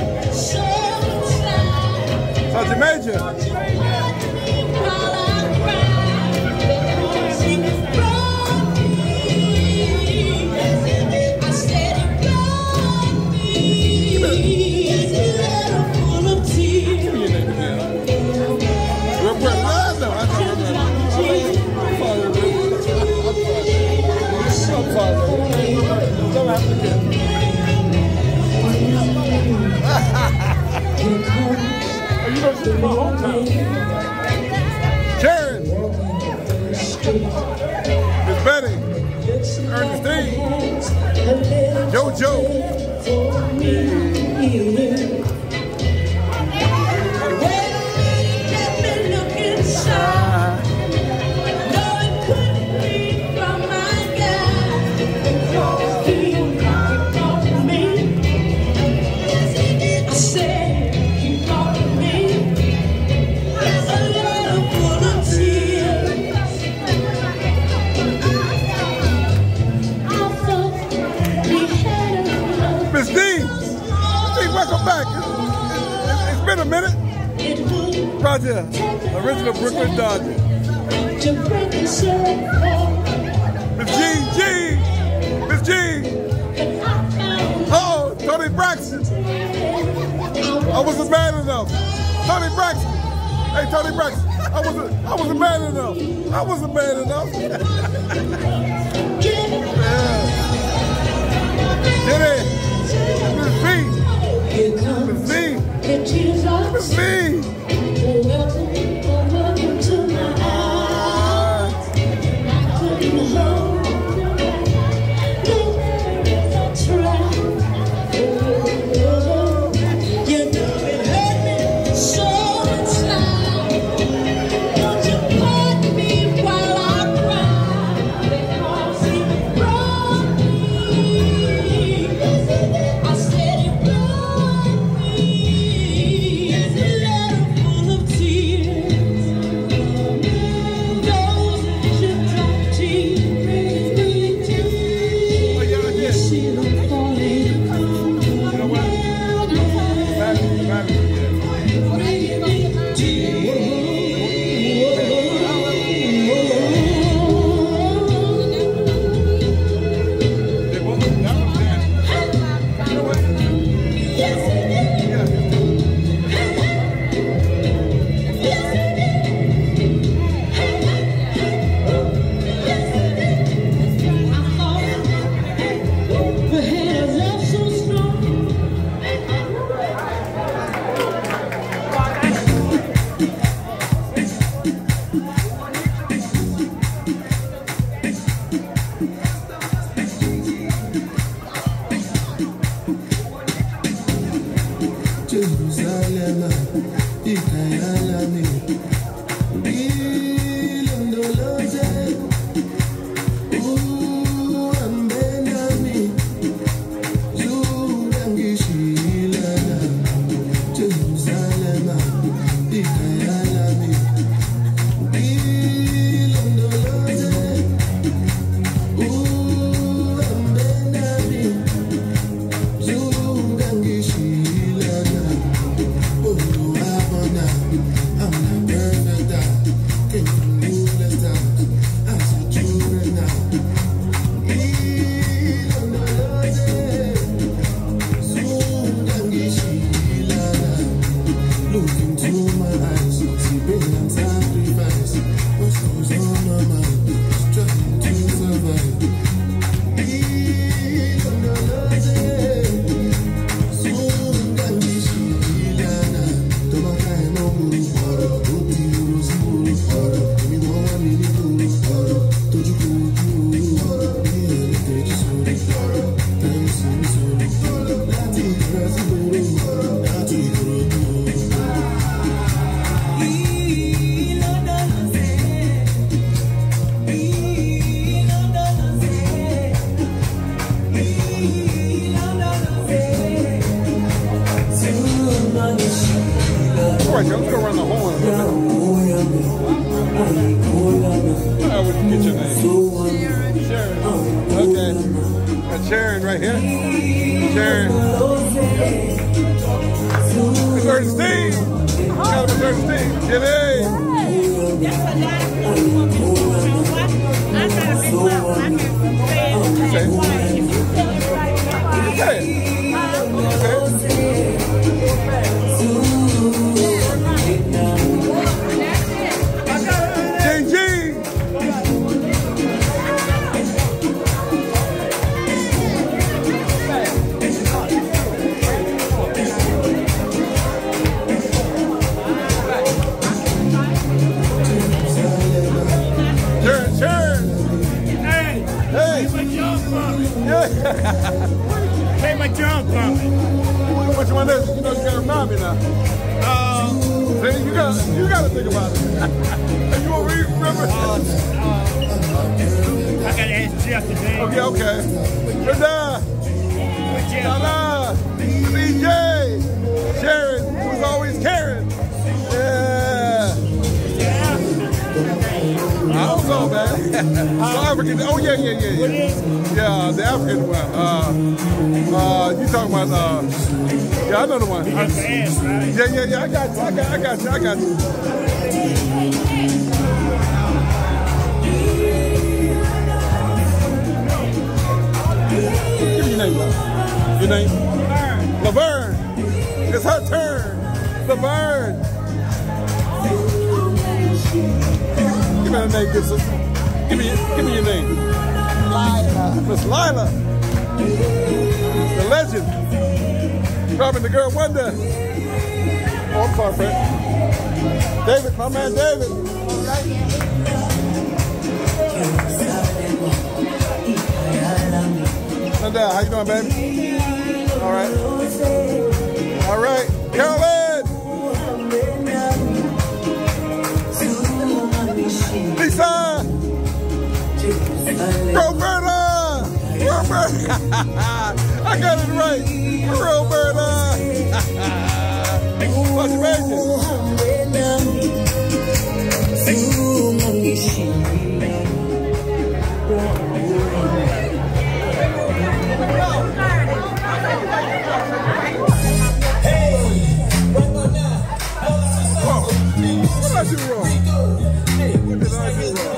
Sergeant Major. Sharon, Miss Betty, Ernestine, JoJo. Miss D, welcome back. It's been a minute. Roger, original Brooklyn Dodger. Miss Jean, Jean, Miss Jean. Uh-oh, Tony Braxton. I wasn't man enough. Tony Braxton. Hey, Tony Braxton. I wasn't. I wasn't man enough. I wasn't man enough. Yeah. Get it. Miss V. Miss V. Miss V. Welcome to my eyes. I couldn't hold no try. You know it hurt me so inside. Don't you hurt me while I cry, because it broke me. I said it broke me. Let's go run the horn. How would you get your name? Sharon. Okay. That's Sharon right here. Sharon. Miss Ernestine. Got Miss Ernestine. Get in. That's a lot of people. I'm trying to be well. I can say it like quiet. If you tell it right, Okay. Play my drum coming. Which one is it? You know you gotta remind me now. Uh, see, you gotta you gotta think about it. You won't remember? Uh, uh, I gotta ask Jeff today. Okay, okay. Good night. Ta-da. D J. Sharon, who's always caring. Yeah. I don't know, man. So African. Oh yeah, yeah, yeah, yeah. Yeah, the African one. Uh, uh, you talking about? Uh, yeah, I know the one. Right? Yeah, yeah, yeah. I got you. I got, I got you. I got you. Give me your name, love. Your name? Laverne. It's her turn. Laverne. Give me her name, good sister. Give me, give me your name. Lila. Miss Lila. The legend. Robin the Girl Wonder. Oh, I'm sorry, Fred. David, my man David. Linda, how you doing, baby? All right. All right. Carolyn. Lisa. Roberta. Roberta. I got it right. Roberta. What's your major? Whoa. What did I do wrong? What did I do wrong?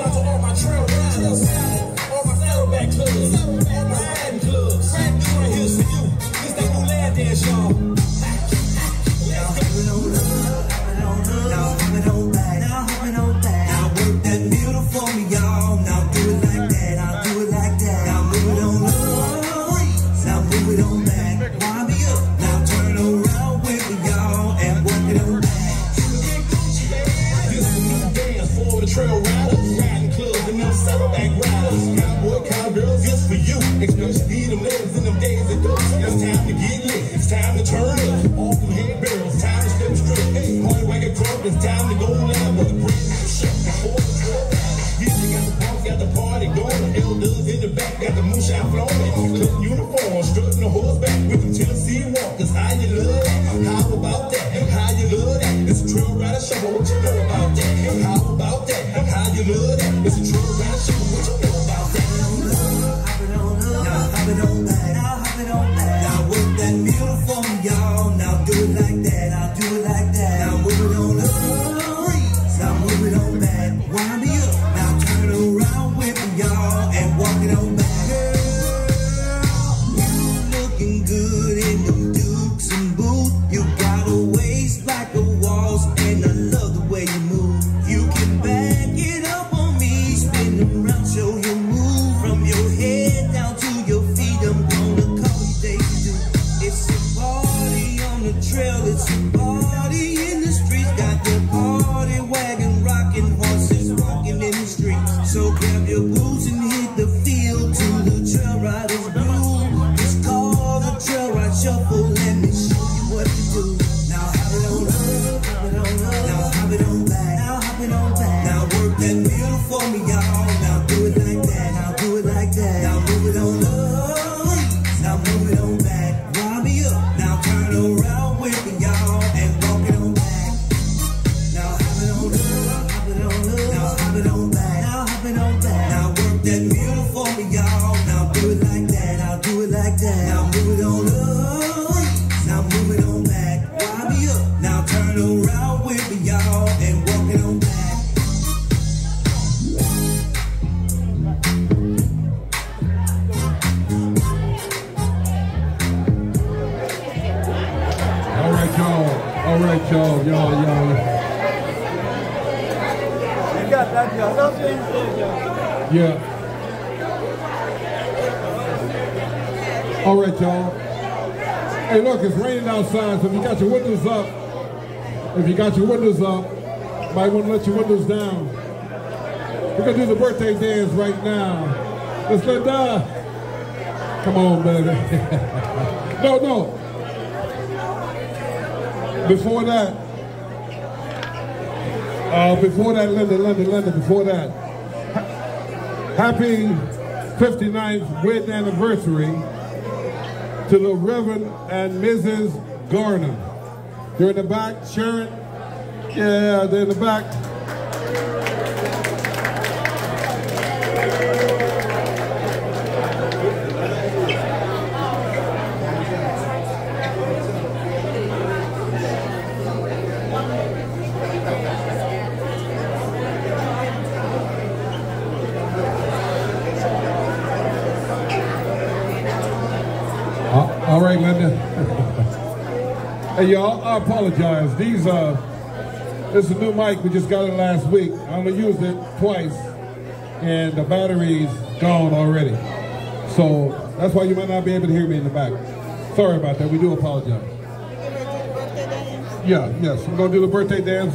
Grab your boots and hit the field to the trail riders blue. Just call the trail ride shuffle. Let me show you what to do. Now hop it on up, hop it on up. Now hop it on back, now hop it on back. Now work that middle for me, y'all. Now do it like that, now do it like that. Now move it on up, now move it on back. Wind me up, now turn around with me, y'all, and walk it on back. Now hop it on up, hop it on up. Now hop it on back, now hop it on back. Now work that middle for me, y'all. Now do it like that, now do it like that. Now move it on up, now move it on back. Wind me up, now turn around with me, y'all, and walk it on back. All right, y'all. All right, y'all. Y'all, y'all. You got that, y'all. That's what you said, y'all. Yeah. All right, y'all. Hey, look, it's raining outside, so if you got your windows up, if you got your windows up, you might want to let your windows down. We're going to do the birthday dance right now. Let's let die. Come on, baby. No, no. Before that, uh, before that, Linda, Linda, Linda, before that, ha happy fifty-ninth wedding anniversary to the Reverend and Missus Garner. They're in the back, Sharon. Yeah, they're in the back. All right, Linda. Hey, y'all, I apologize. These, uh, this is a new mic. We just got it last week. I only used it twice, and the battery's gone already. So that's why you might not be able to hear me in the back. Sorry about that. We do apologize. Yeah, yes. We're going to do the birthday dance.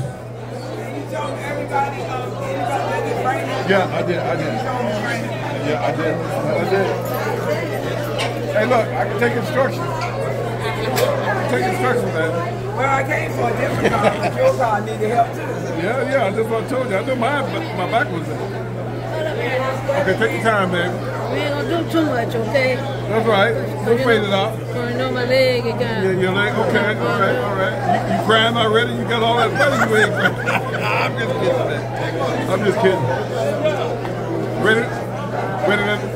Yeah, I did. I did. Yeah, I did. I did. Hey, look, I can take instructions. I can take instructions, man. Well, I came for a different car, but your car needed help too. Yeah, yeah, that's what I told you. I knew my, my back was in. Okay, take your time, baby. We ain't gonna do too much, okay? That's right. We'll fade it out. I know my leg is gone. Yeah, your leg? Okay, all right, all right. You, you crying already? You got all that money you ain't crying. I'm just kidding, man. I'm just kidding. Ready? Ready, then?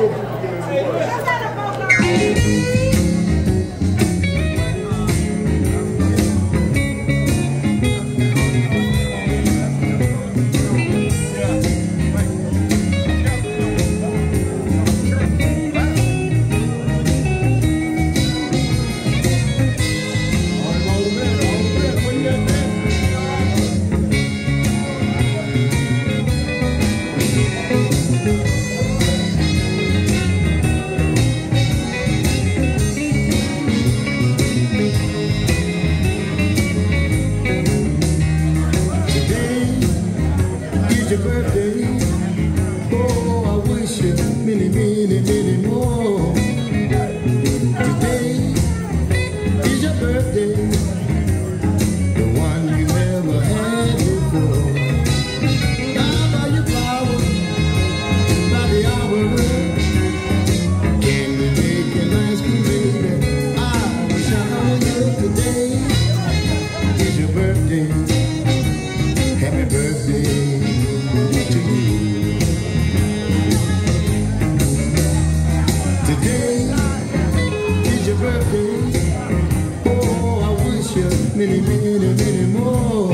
Many, many, many more.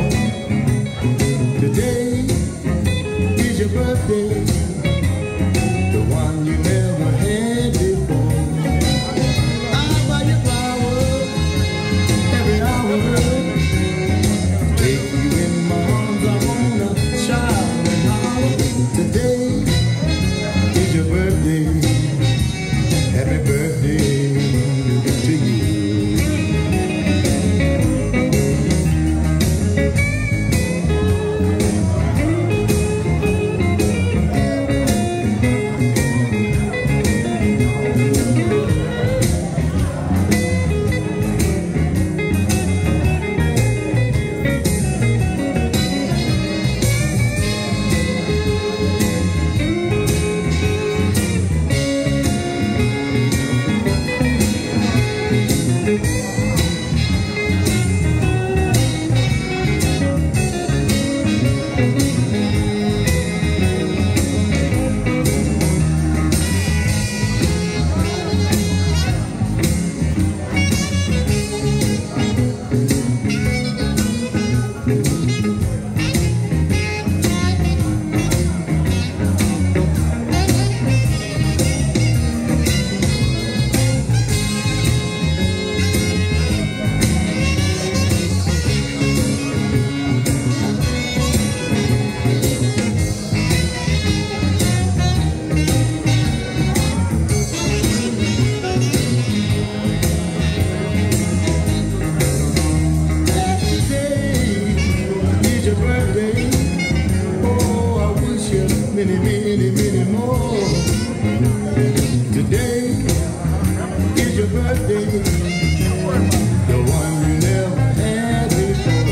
Today is your birthday, the one you never had before. I buy you flowers every hour. Take you in my arms, I wanna shout and holler. Today is your birthday. Happy birthday to you. birthday, the one you never had before.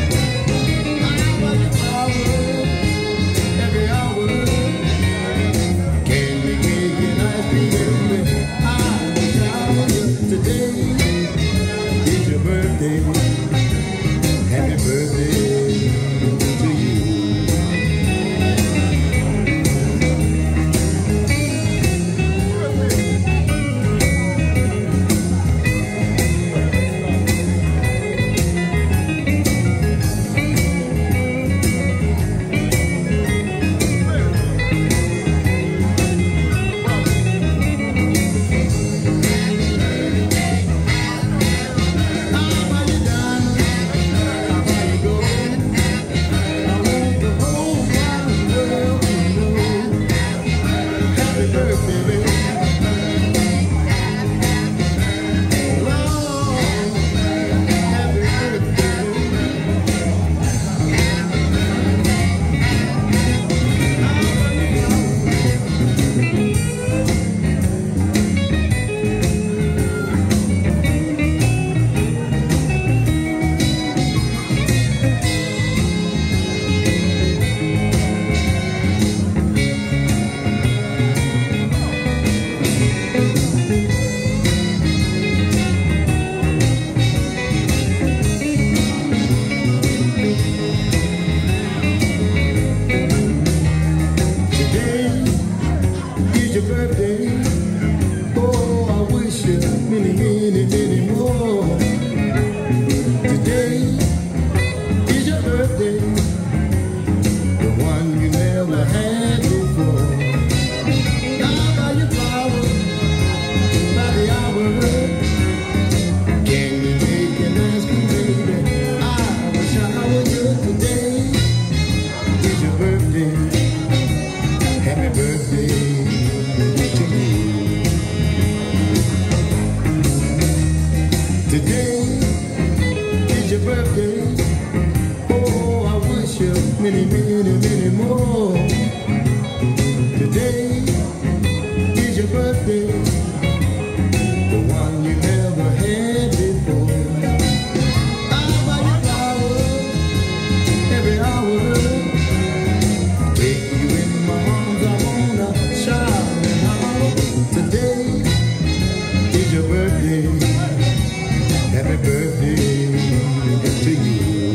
Every hour, candy, cake, and ice cream, baby. I wish I was you today. It's your birthday. Happy birthday to you. Many, many, many more. Today is your birthday, the one you never had before. I buy you flowers every hour, take you in my arms, I wanna shout and holler. Today is your birthday, happy birthday to you.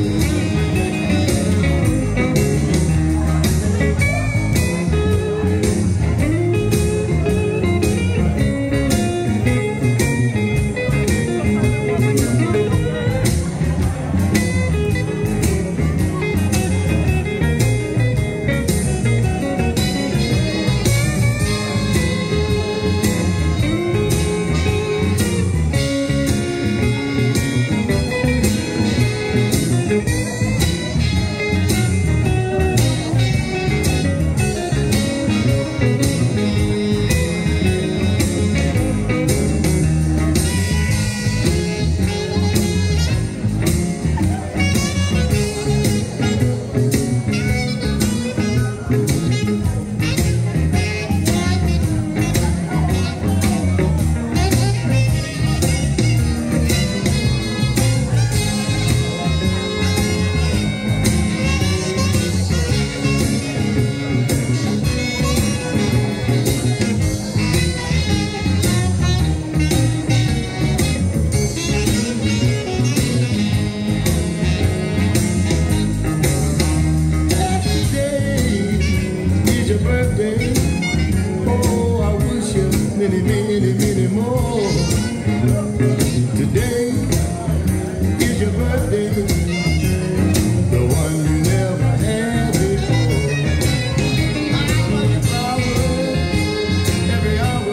Many, many, many more. Today is your birthday, the one you never had before. I buy you flowers every hour,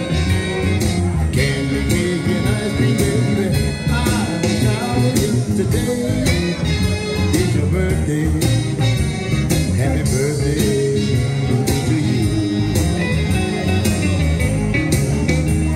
candy, cake, and ice cream, baby. I wish I was you. Today is your birthday, happy birthday to you.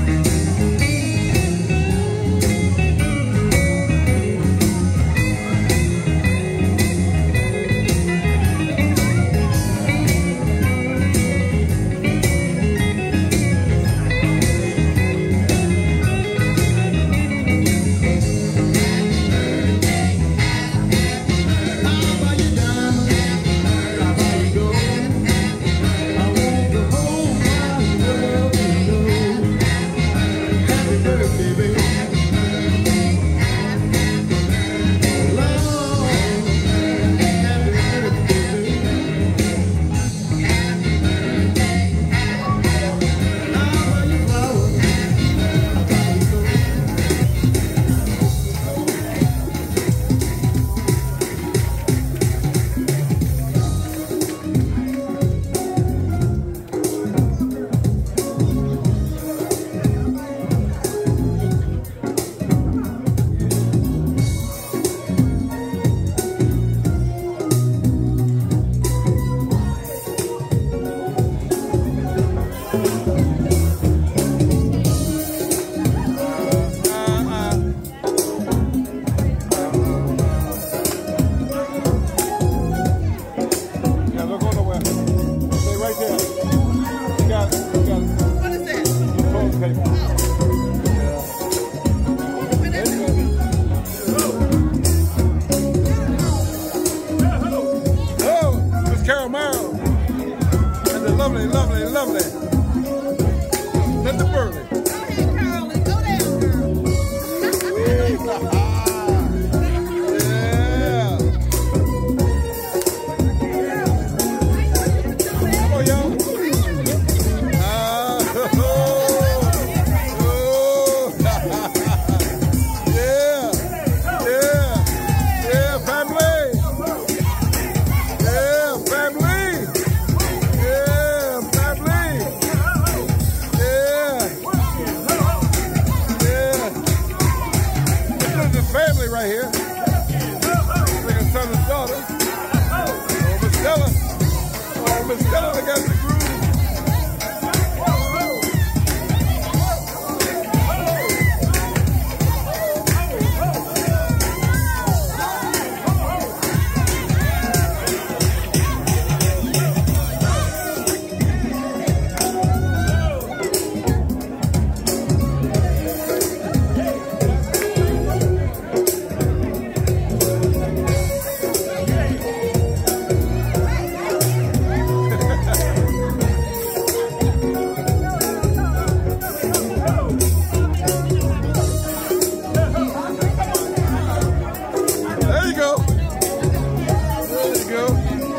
lovely, lovely. Let the burly. Go ahead, Carly. Go down, girl. Yeah. Come on, y'all. Ah, oh, oh. Yeah, yeah, yeah, family. Yeah, family. Yeah, family. Yeah. Yeah. This is the family right here. Like a son and daughter. Oh, Miss Stella. Oh, Miss Stella, they got the groove. There you go. There you go.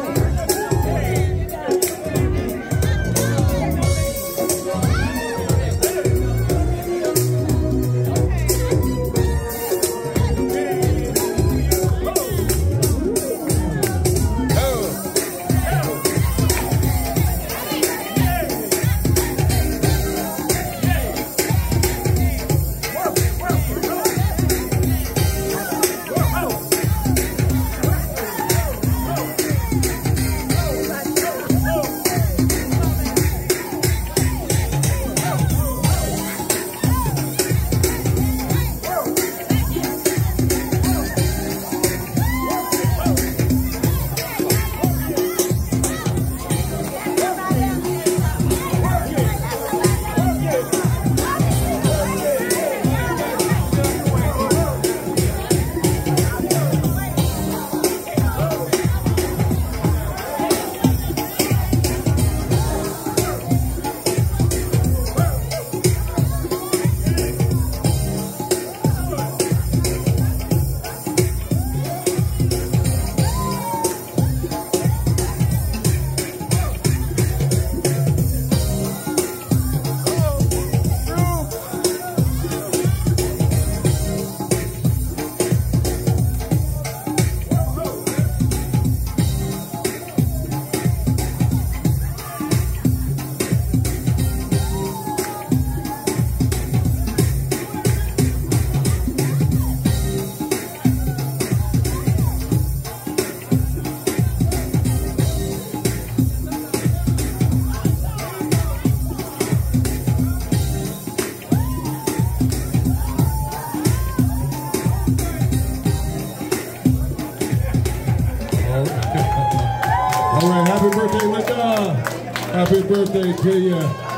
All right, happy birthday, Linda. Happy birthday to you.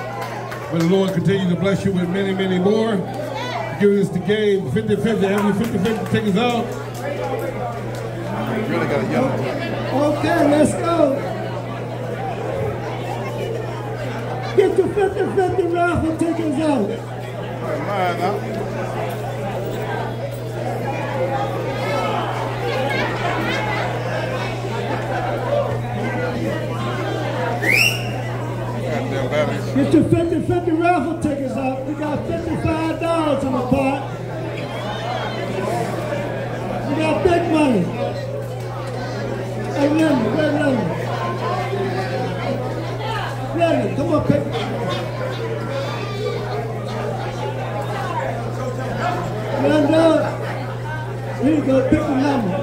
May the Lord continue to bless you with many, many more. Giving us the game fifty fifty. Have your fifty fifty tickets out? Really got a young. Okay, let's go. Get your fifty fifty raffle tickets out. Mine now. Goddamn batteries. Get your fifty fifty raffle tickets out. We got fifty-five dollars in the pot. We got big money. Hey, Linda, where's Linda? Linda, come on, pick. Linda, here you go, pick the number.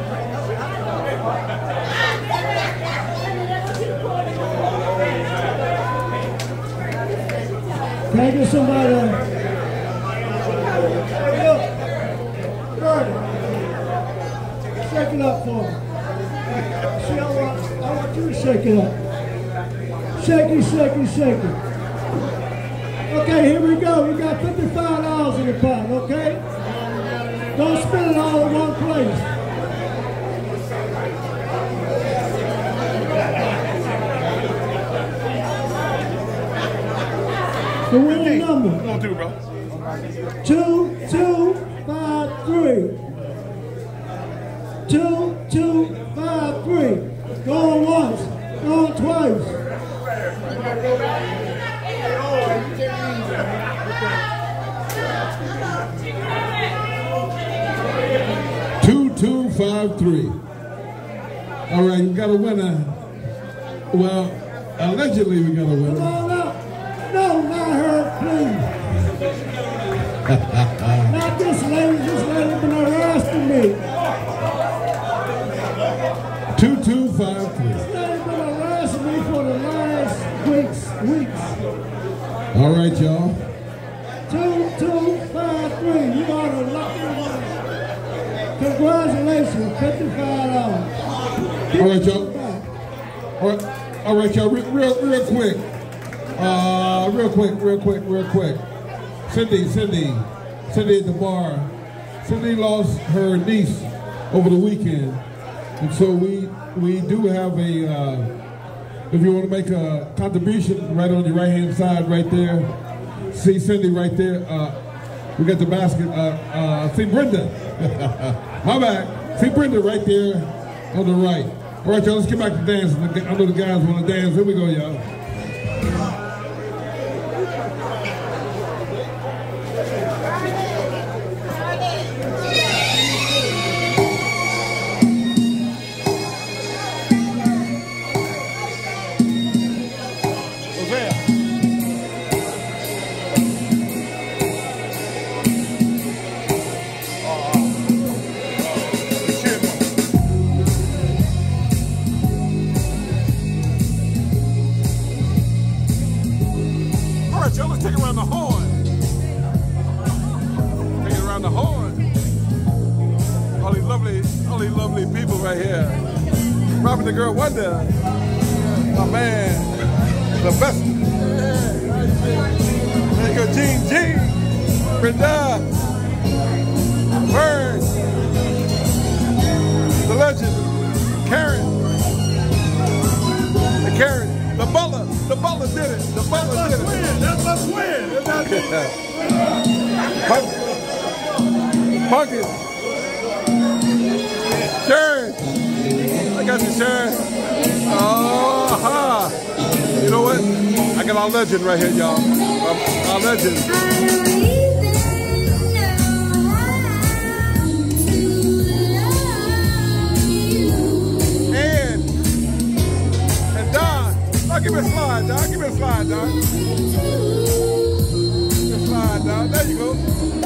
Can I get somebody? Hey, look. Bernie, shake it up for me. See, I want, I want you to shake it up. Shake it, shake it, shake it. Okay, here we go. We got fifty-five dollars in the pot, okay? Don't spend it all in one place. The winning number. Come on, two, bro. Two, two, five, three. Two, two, five, three. Going once, going twice. Two, two, five, three. All right, you got a winner. Well, allegedly we got a Come winner. on up. No, not her, please. Not this lady. This lady been harassing me. Two, two, five, three. This lady been harassing me for the last weeks, weeks. All right, y'all. Two, two, five, three. You are the lucky one. Congratulations, fifty-five dollars. All right, y'all. All right, all right, y'all. Real, real, real quick. Uh, real quick, real quick, real quick. Cindy, Cindy, Cindy at the bar. Cindy lost her niece over the weekend, and so we we do have a. Uh, if you want to make a contribution, right on your right hand side, right there. See Cindy right there. Uh, we got the basket. Uh, uh, see Brenda. My bad. See Brenda right there on the right. All right, y'all, let's get back to dancing. I know the guys want to dance. Here we go, y'all. The girl Wonder, my man, the best. There you go, Gene, Gene, Brenda, Vern, the legend, Karen, the Karen, the Butler, the Butler did it, the Butler did it. That's us win. That's Pumpkin, Sharon. I got you, Sharon. Oh, ha. You know what? I got our legend right here, y'all. Our, our legend. And, and Don. Oh, give me a slide, Don. Give me a slide, Don. Give me a slide, Don. There you go.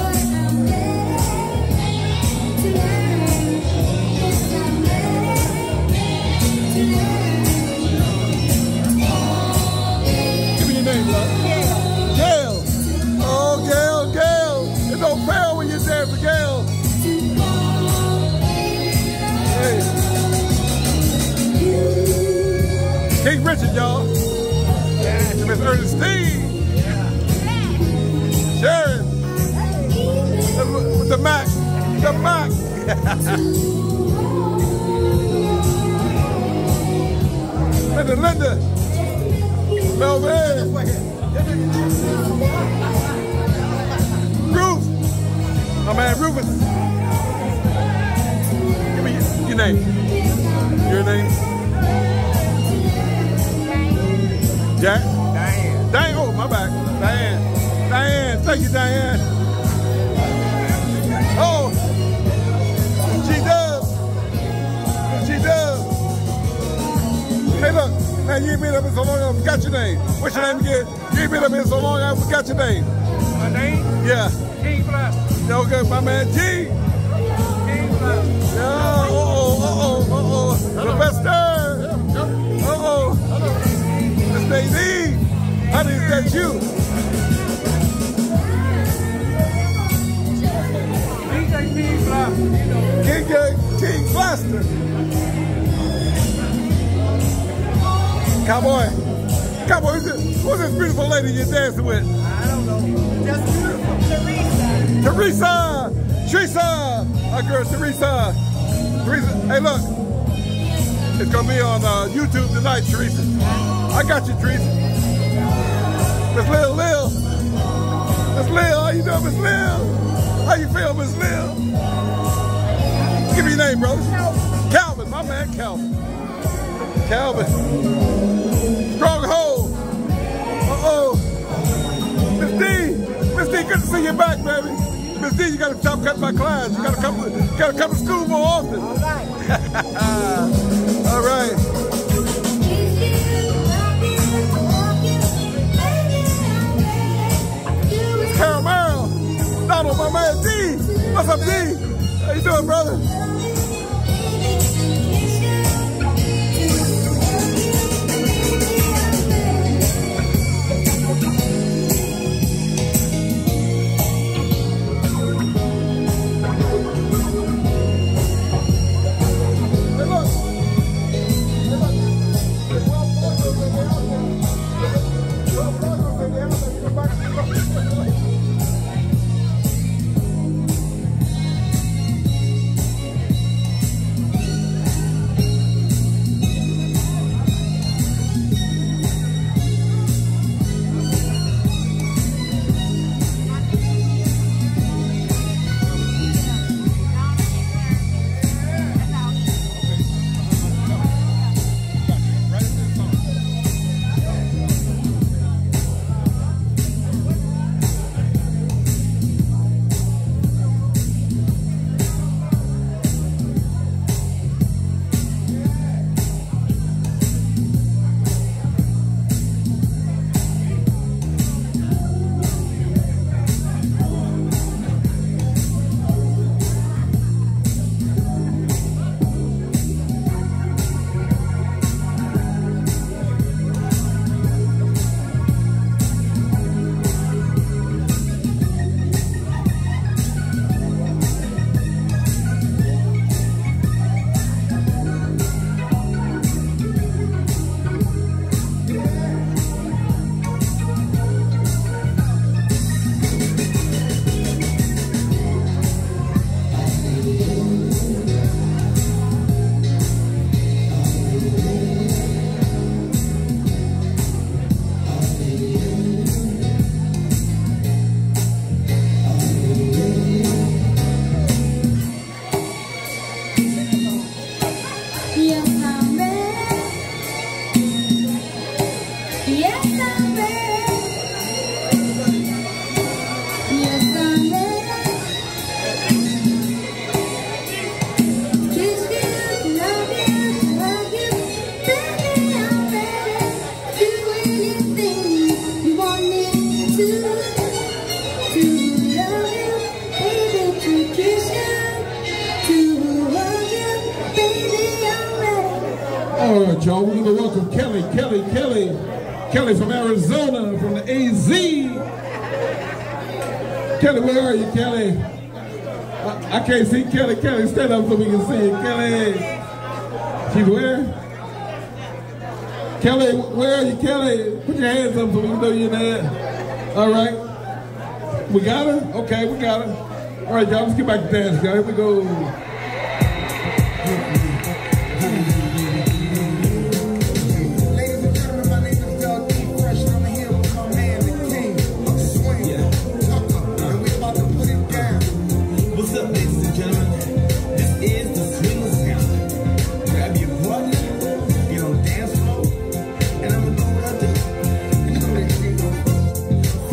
Name, love. Gail. Oh, Gail, Gail. It don't fail when you're there for Gail. Hey. King Richard, y'all. Miss Ernestine. Sharon. With the Mac. The Mac. Linda, Linda. Melvin. Ruth. My man Rufus. Give me your name. Your name? Jack? Diane. Diane. Oh, my bad. Diane. Diane. Thank you, Diane. Oh. She does. She does. Hey, look. Man, you ain't been up here so long, I forgot your name. What's your name again? You ain't been up here so long, I forgot your name. My name? Yeah. King Flash. Okay, my man G. King Flash. Yeah, uh-oh, uh-oh, uh-oh. Sylvester. Uh-oh. Miss Nadine. Honey, is that you? D J King Flash. King, King Blaster. Cowboy. Cowboy, who's this, who's this beautiful lady you're dancing with? I don't know. Just beautiful. Teresa. Teresa. Our girl, Teresa. Teresa. Hey, look. It's going to be on uh, YouTube tonight, Teresa. I got you, Teresa. Miss Lil Lil. doing, Miss Lil? How you feel, Miss Lil? Give me your name, brother. Calvin, my man, Calvin. Calvin. Stronghold. Uh-oh. Miss D. Miss D, good to see you back, baby. Miss D, you gotta stop cutting my class. You gotta come to, you gotta come to school more often. All right. All right. Caramel. Donald, my man D. What's up, D? How you doing, brother? All right, y'all, we're going to welcome Kelly, Kelly, Kelly, Kelly from Arizona, from the A Z. Kelly, where are you, Kelly? I, I can't see Kelly. Kelly, stand up so we can see you. Kelly, she's where? Kelly, where are you, Kelly? Put your hands up so we can know you're there. All right. We got her? Okay, we got her. All right, y'all, let's get back to dance, guys. Here we go.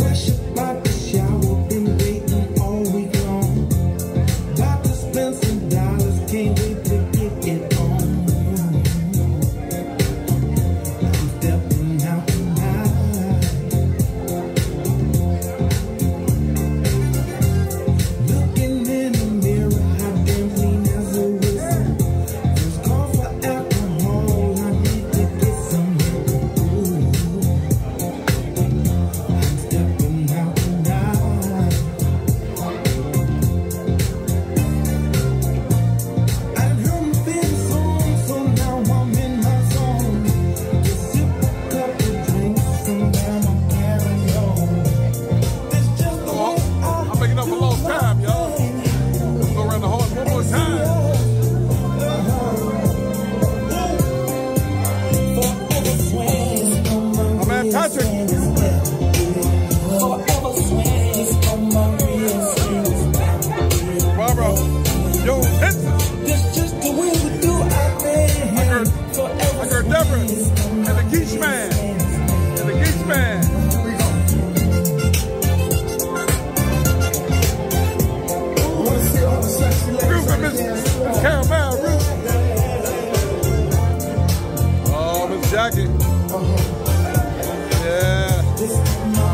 Shower, been waiting all week long. About to spend some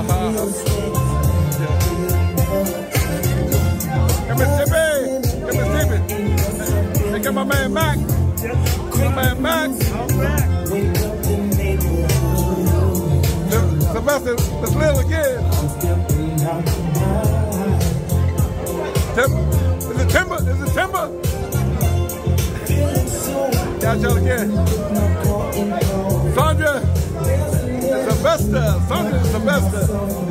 Mississippi, Mississippi. They got my man Mac. My man Mac. Sylvester, let's live again. Timber. Is it Timber? Is it Timber? Yeah, I'll tell again. Sandra, Sylvester. Sandra, Sylvester.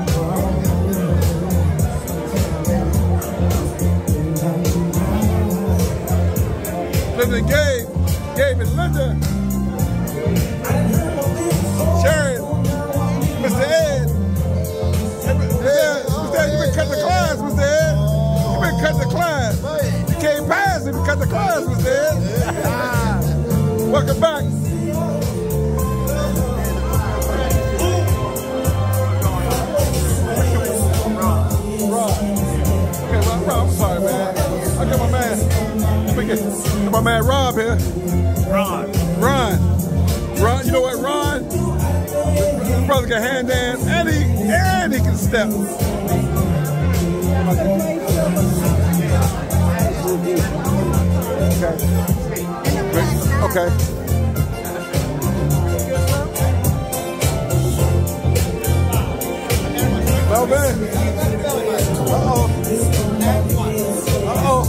Linda Gabe, Gabe and Linda, Sharon, Mister Ed. Yeah, Mister Ed, you been cutting the class, Mister Ed. You been cutting the class. You can't pass if you cut the class, Mister Ed. Welcome back. Rob. Okay, Rob, Rob, I'm sorry, man. I got my man. Get my man Rob here. Ron. Ron. Ron, you know what, Ron? His brother can hand dance and he, and he can step. Okay. Okay. Well, man. Uh-oh. Uh-oh.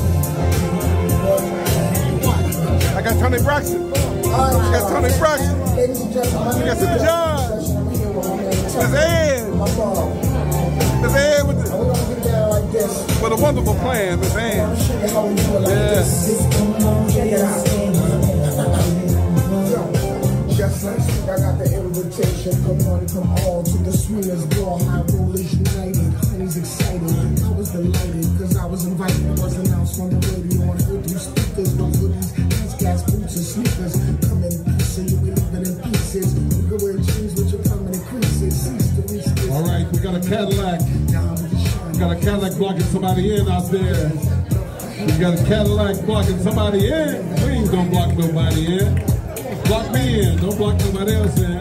I got Tony Braxton. I got Tony Braxton. I got Super John. Miss Ed. Miss Ed with, the, with a wonderful plan, Miss Ed. Yeah. Just last week I got the invitation. Come on, come all to the swingers ball. High rollers united. Honey's excited. I was delighted because I was invited. It was announced on the radio on through speakers. No hoodies, gas boots and sneakers. Come in pieces, you be living in pieces. You can wear jeans with your permanent creases. All right, we got a Cadillac. We got a Cadillac blocking somebody in out there. We got a Cadillac blocking somebody in. Please don't block nobody in. Block me in. Don't block nobody else in.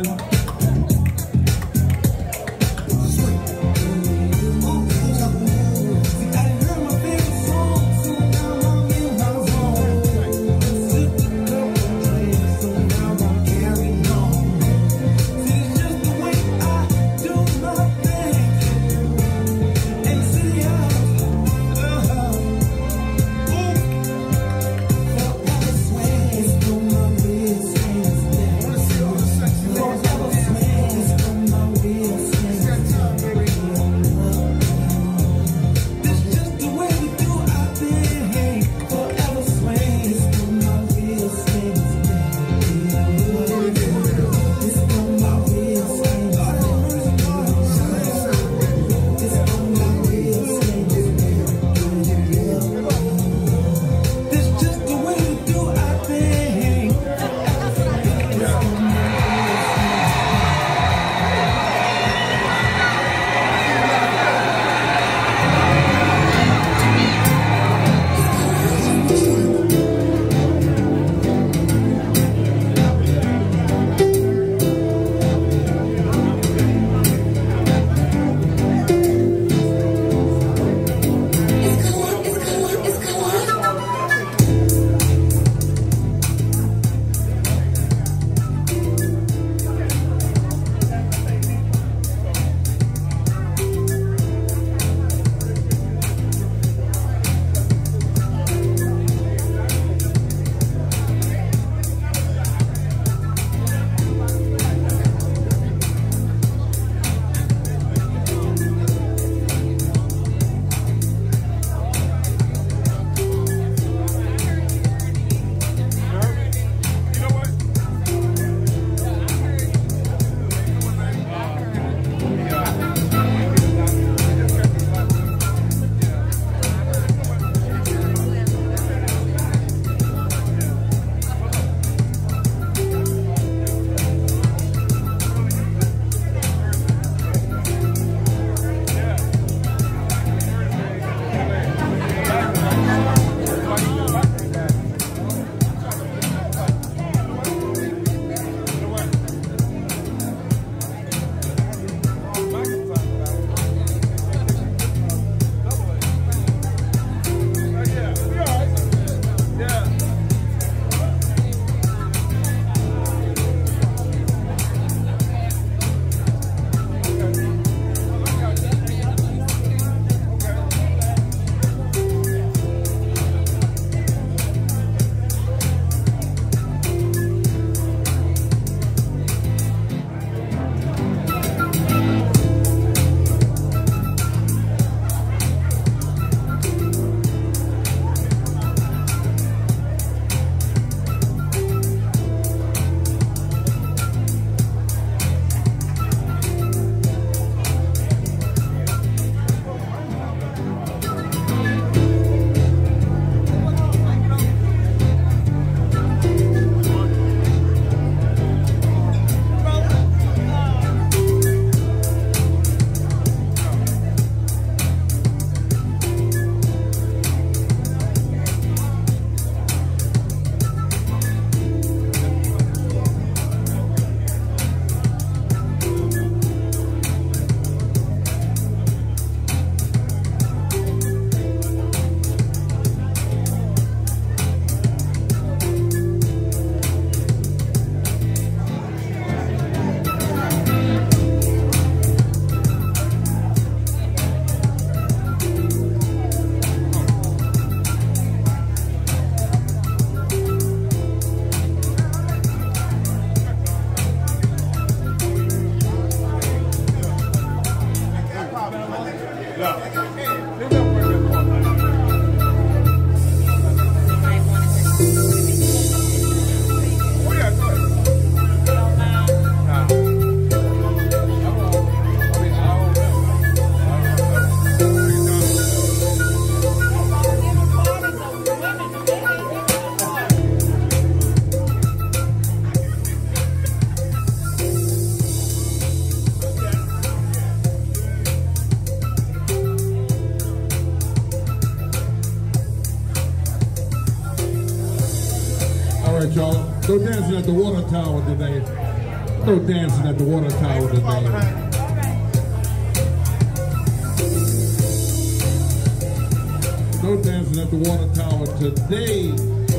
Thank you. Y'all, no dancing at the water tower today. No dancing at the water tower today. No dancing at the water tower today.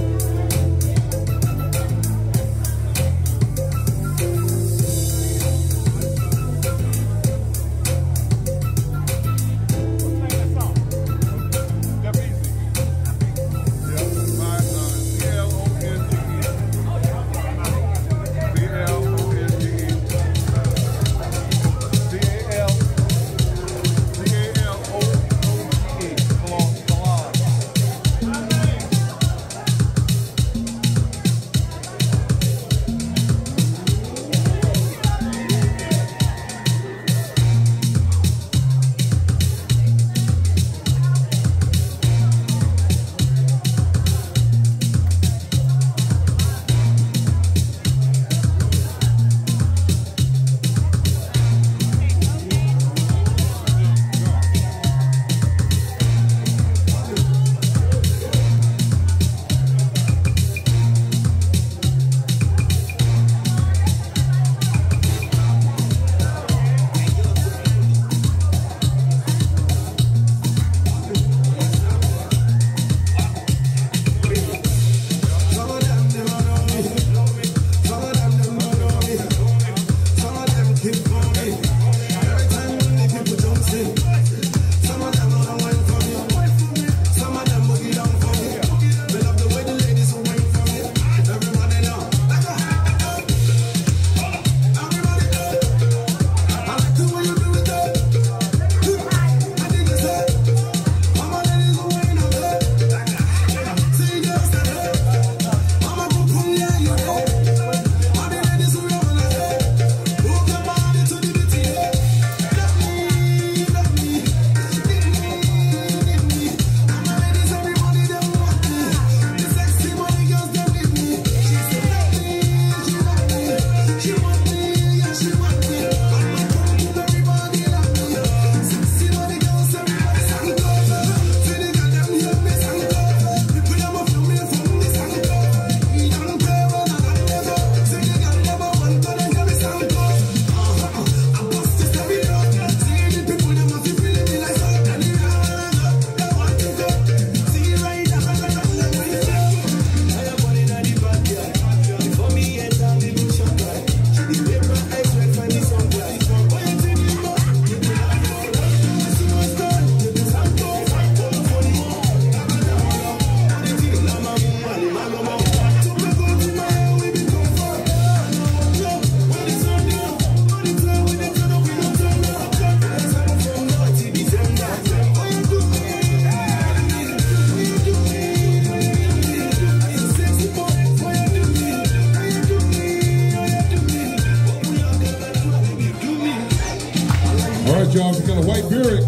Y'all, we got a white Buick,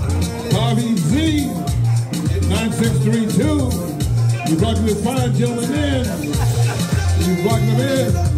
Harvey Z, nine six three two. We brought this fine gentleman in. We brought him in.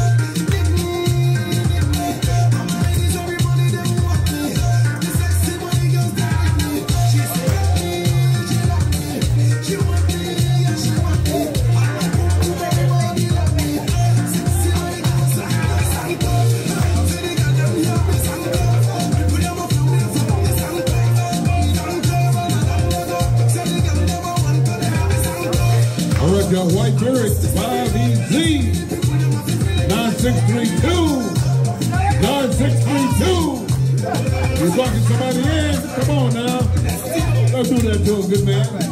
Got white Buick, five E Z, nine six three two, nine six three two. You're blocking somebody in. Come on now. Don't do that to a good man.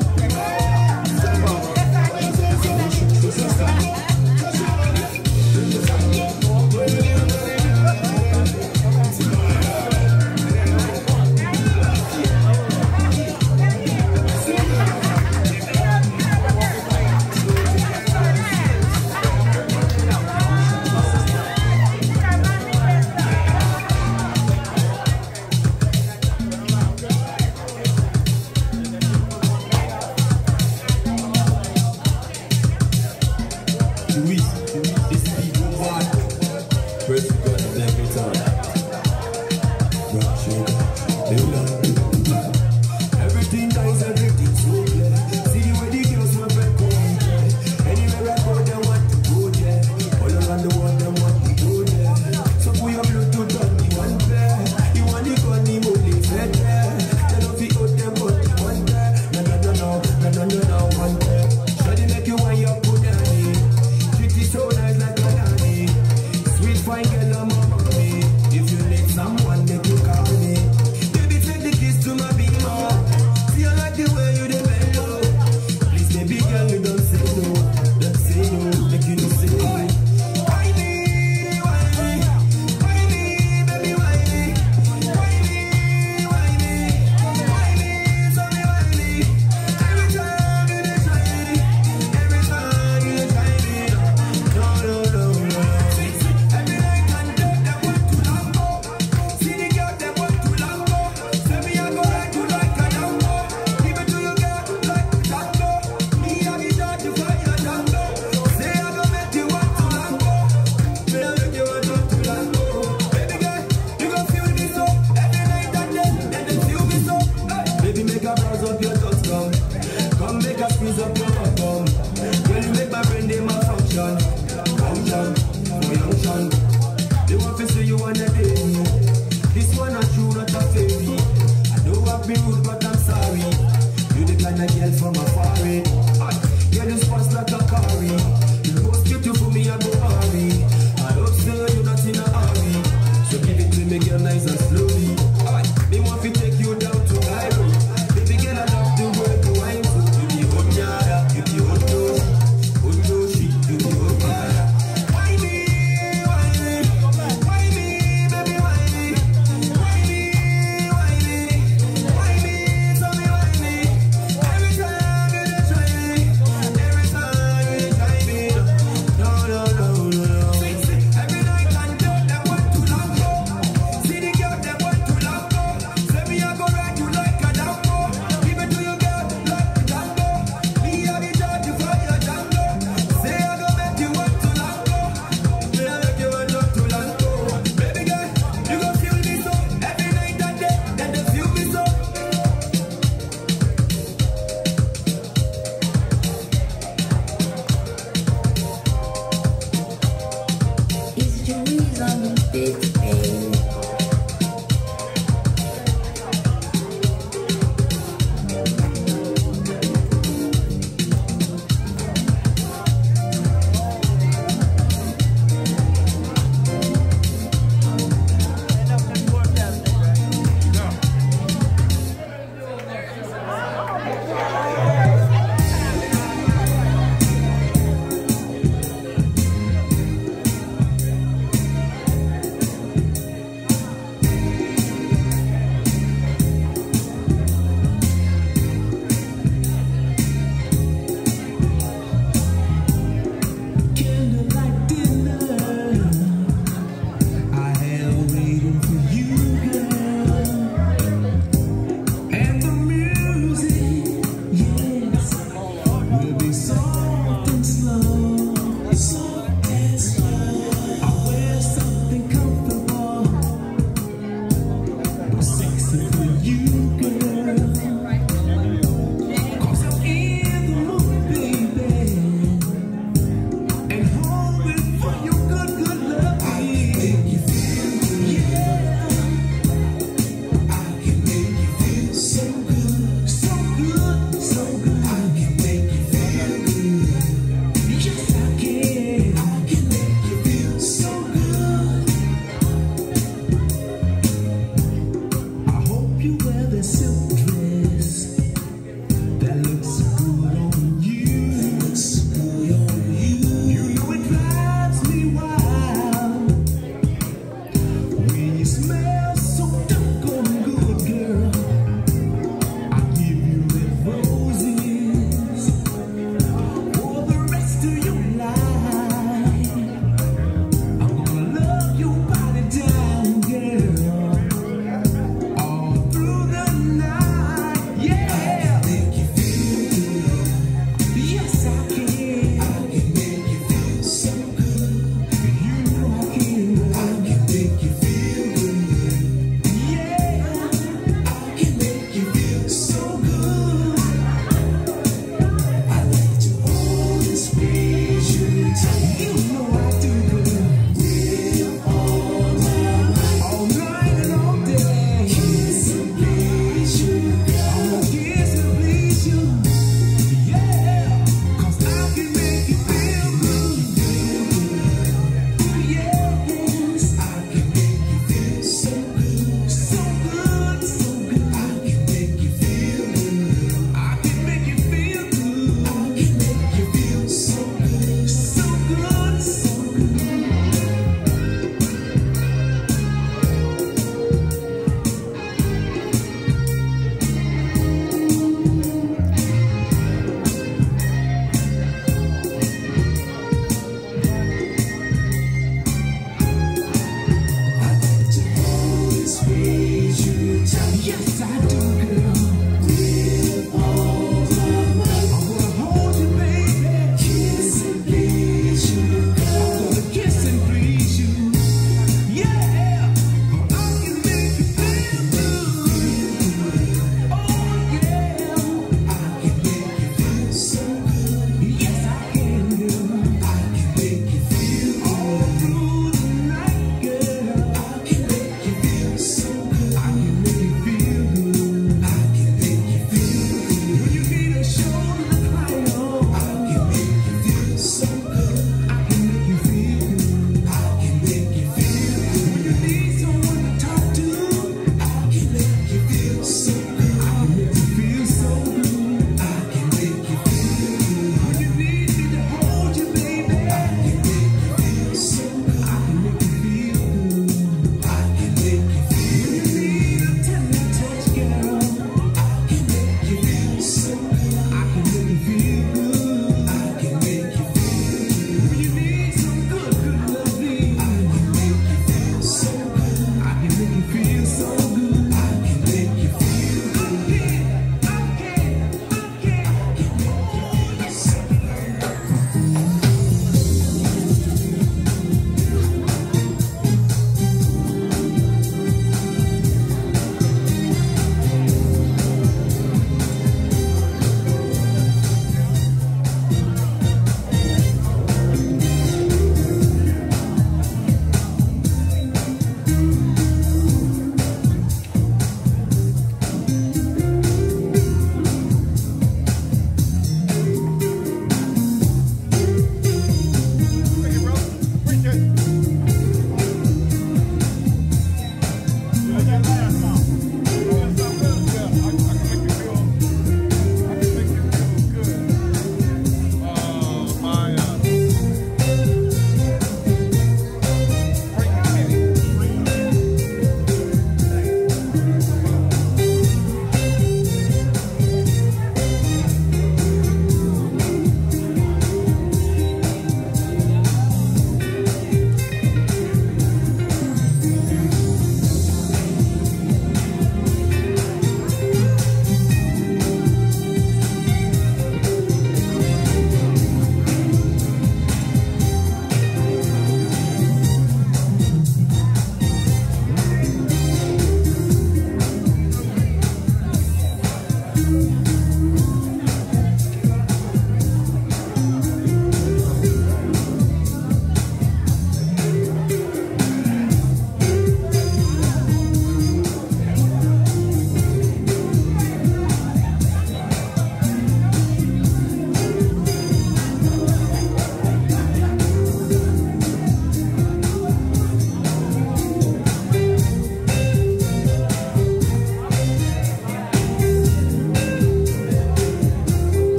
be rude, but I'm sorry. You the kind of girl from a foreign. You're the spots like a curry. The most beautiful me, I go hurry. I hope so you're not in a hurry. So give it to me, girl, nice and slowly. Me want to take you down to Cairo. Baby girl, I love the way you wine. You be hot, yeah, you be hot, hot, hot, you be hot, yeah. Why me, why me, why me, baby, why me, why me, why me, why me, tell me why me. Every time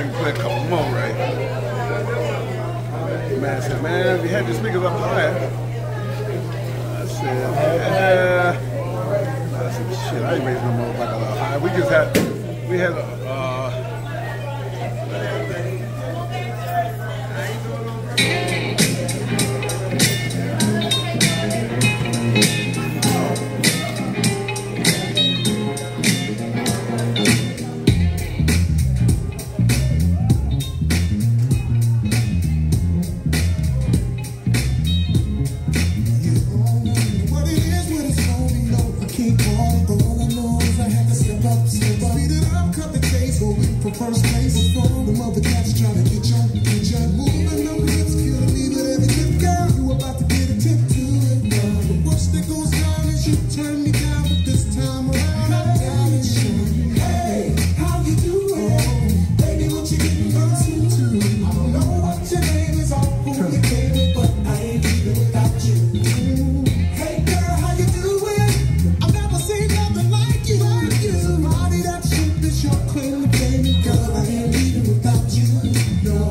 I can play a couple more, right? Man said, man, we had the speakers up higher. I said, yeah. I said, shit, I ain't raising no more like a little high. We just had, we had a, uh, first place before the mother cats trying to get you, get you moving them hips, killing me with every tip, girl. You about to get a tip to it, girl. The worst that goes down is you turn me down, but this time around I'm down and showing. Hey, how you doing? Baby, what you getting into? I don't know what your name is or who you came with, but I ain't leaving without you. Hey girl, how you doing? I've never seen nothing like you, like you. Somebody that shit is your claim to fame. Girl, I ain't leaving without you, no.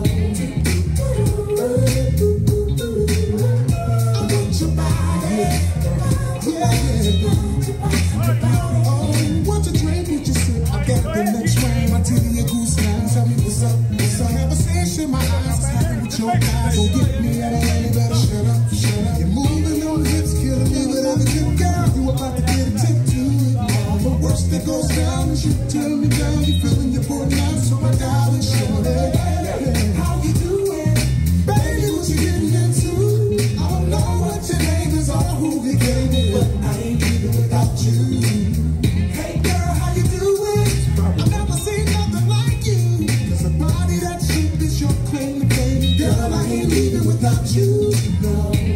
I want your body, yeah, yeah. Oh, what you drink, what you sip? I got the next round. I tell you a goose line, tell me what's up, what's up. Never say shit, my eyes was happy with your eyes. Don't get me out of line, you better shut up, shut up. You're moving on hips, killing me with every tip, girl. You about to get a tip to it. The worst that goes down is you turn me down, you feeling your boy now, so I gotta show it. How you doing? Baby, what you getting into? I don't know what your name is or who you came with, but I ain't leaving without you. Hey girl, how you doing? I've never seen nothing like you. Cause a body that shit is your claim to fame. Girl, I ain't leaving without you, no.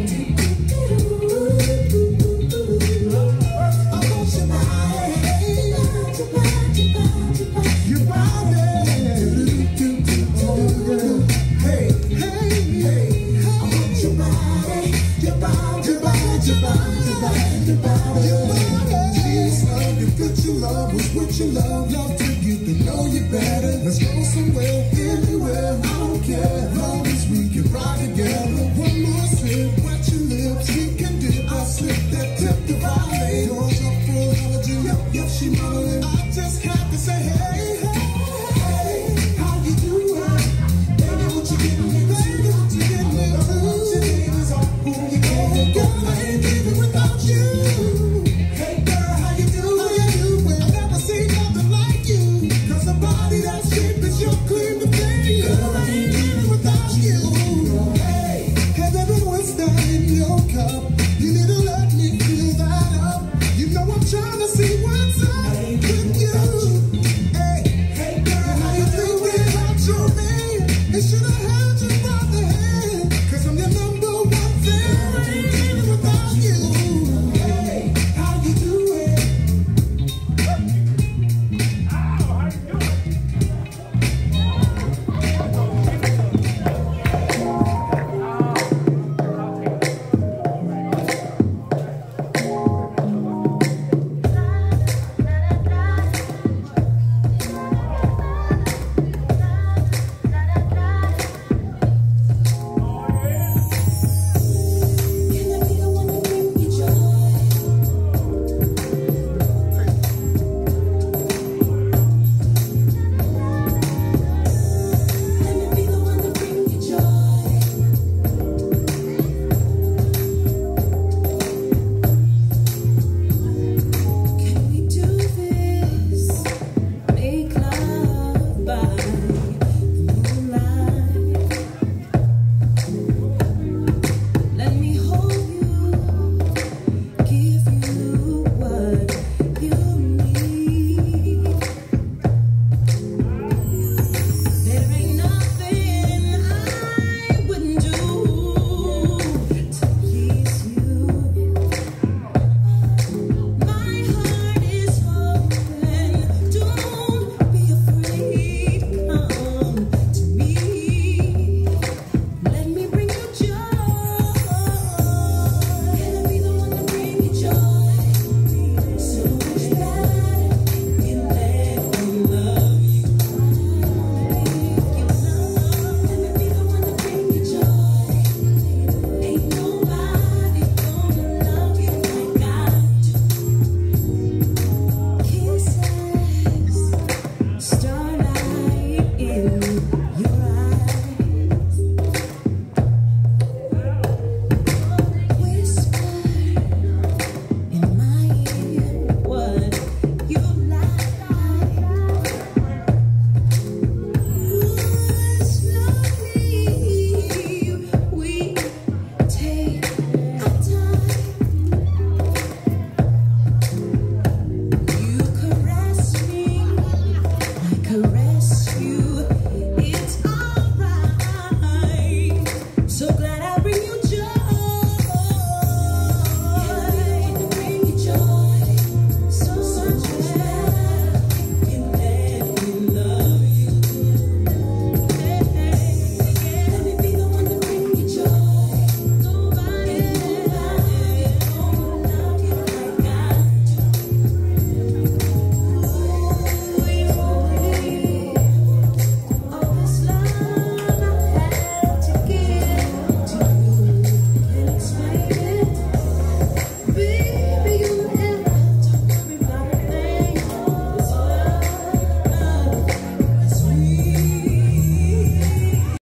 What you love, love to get to know you better. Let's go somewhere, anywhere, I don't care. Long as we can ride together. One more sip, wet your lips, we can dip. I slip that tip to violate. Doors up full allergy, yep, yep, she might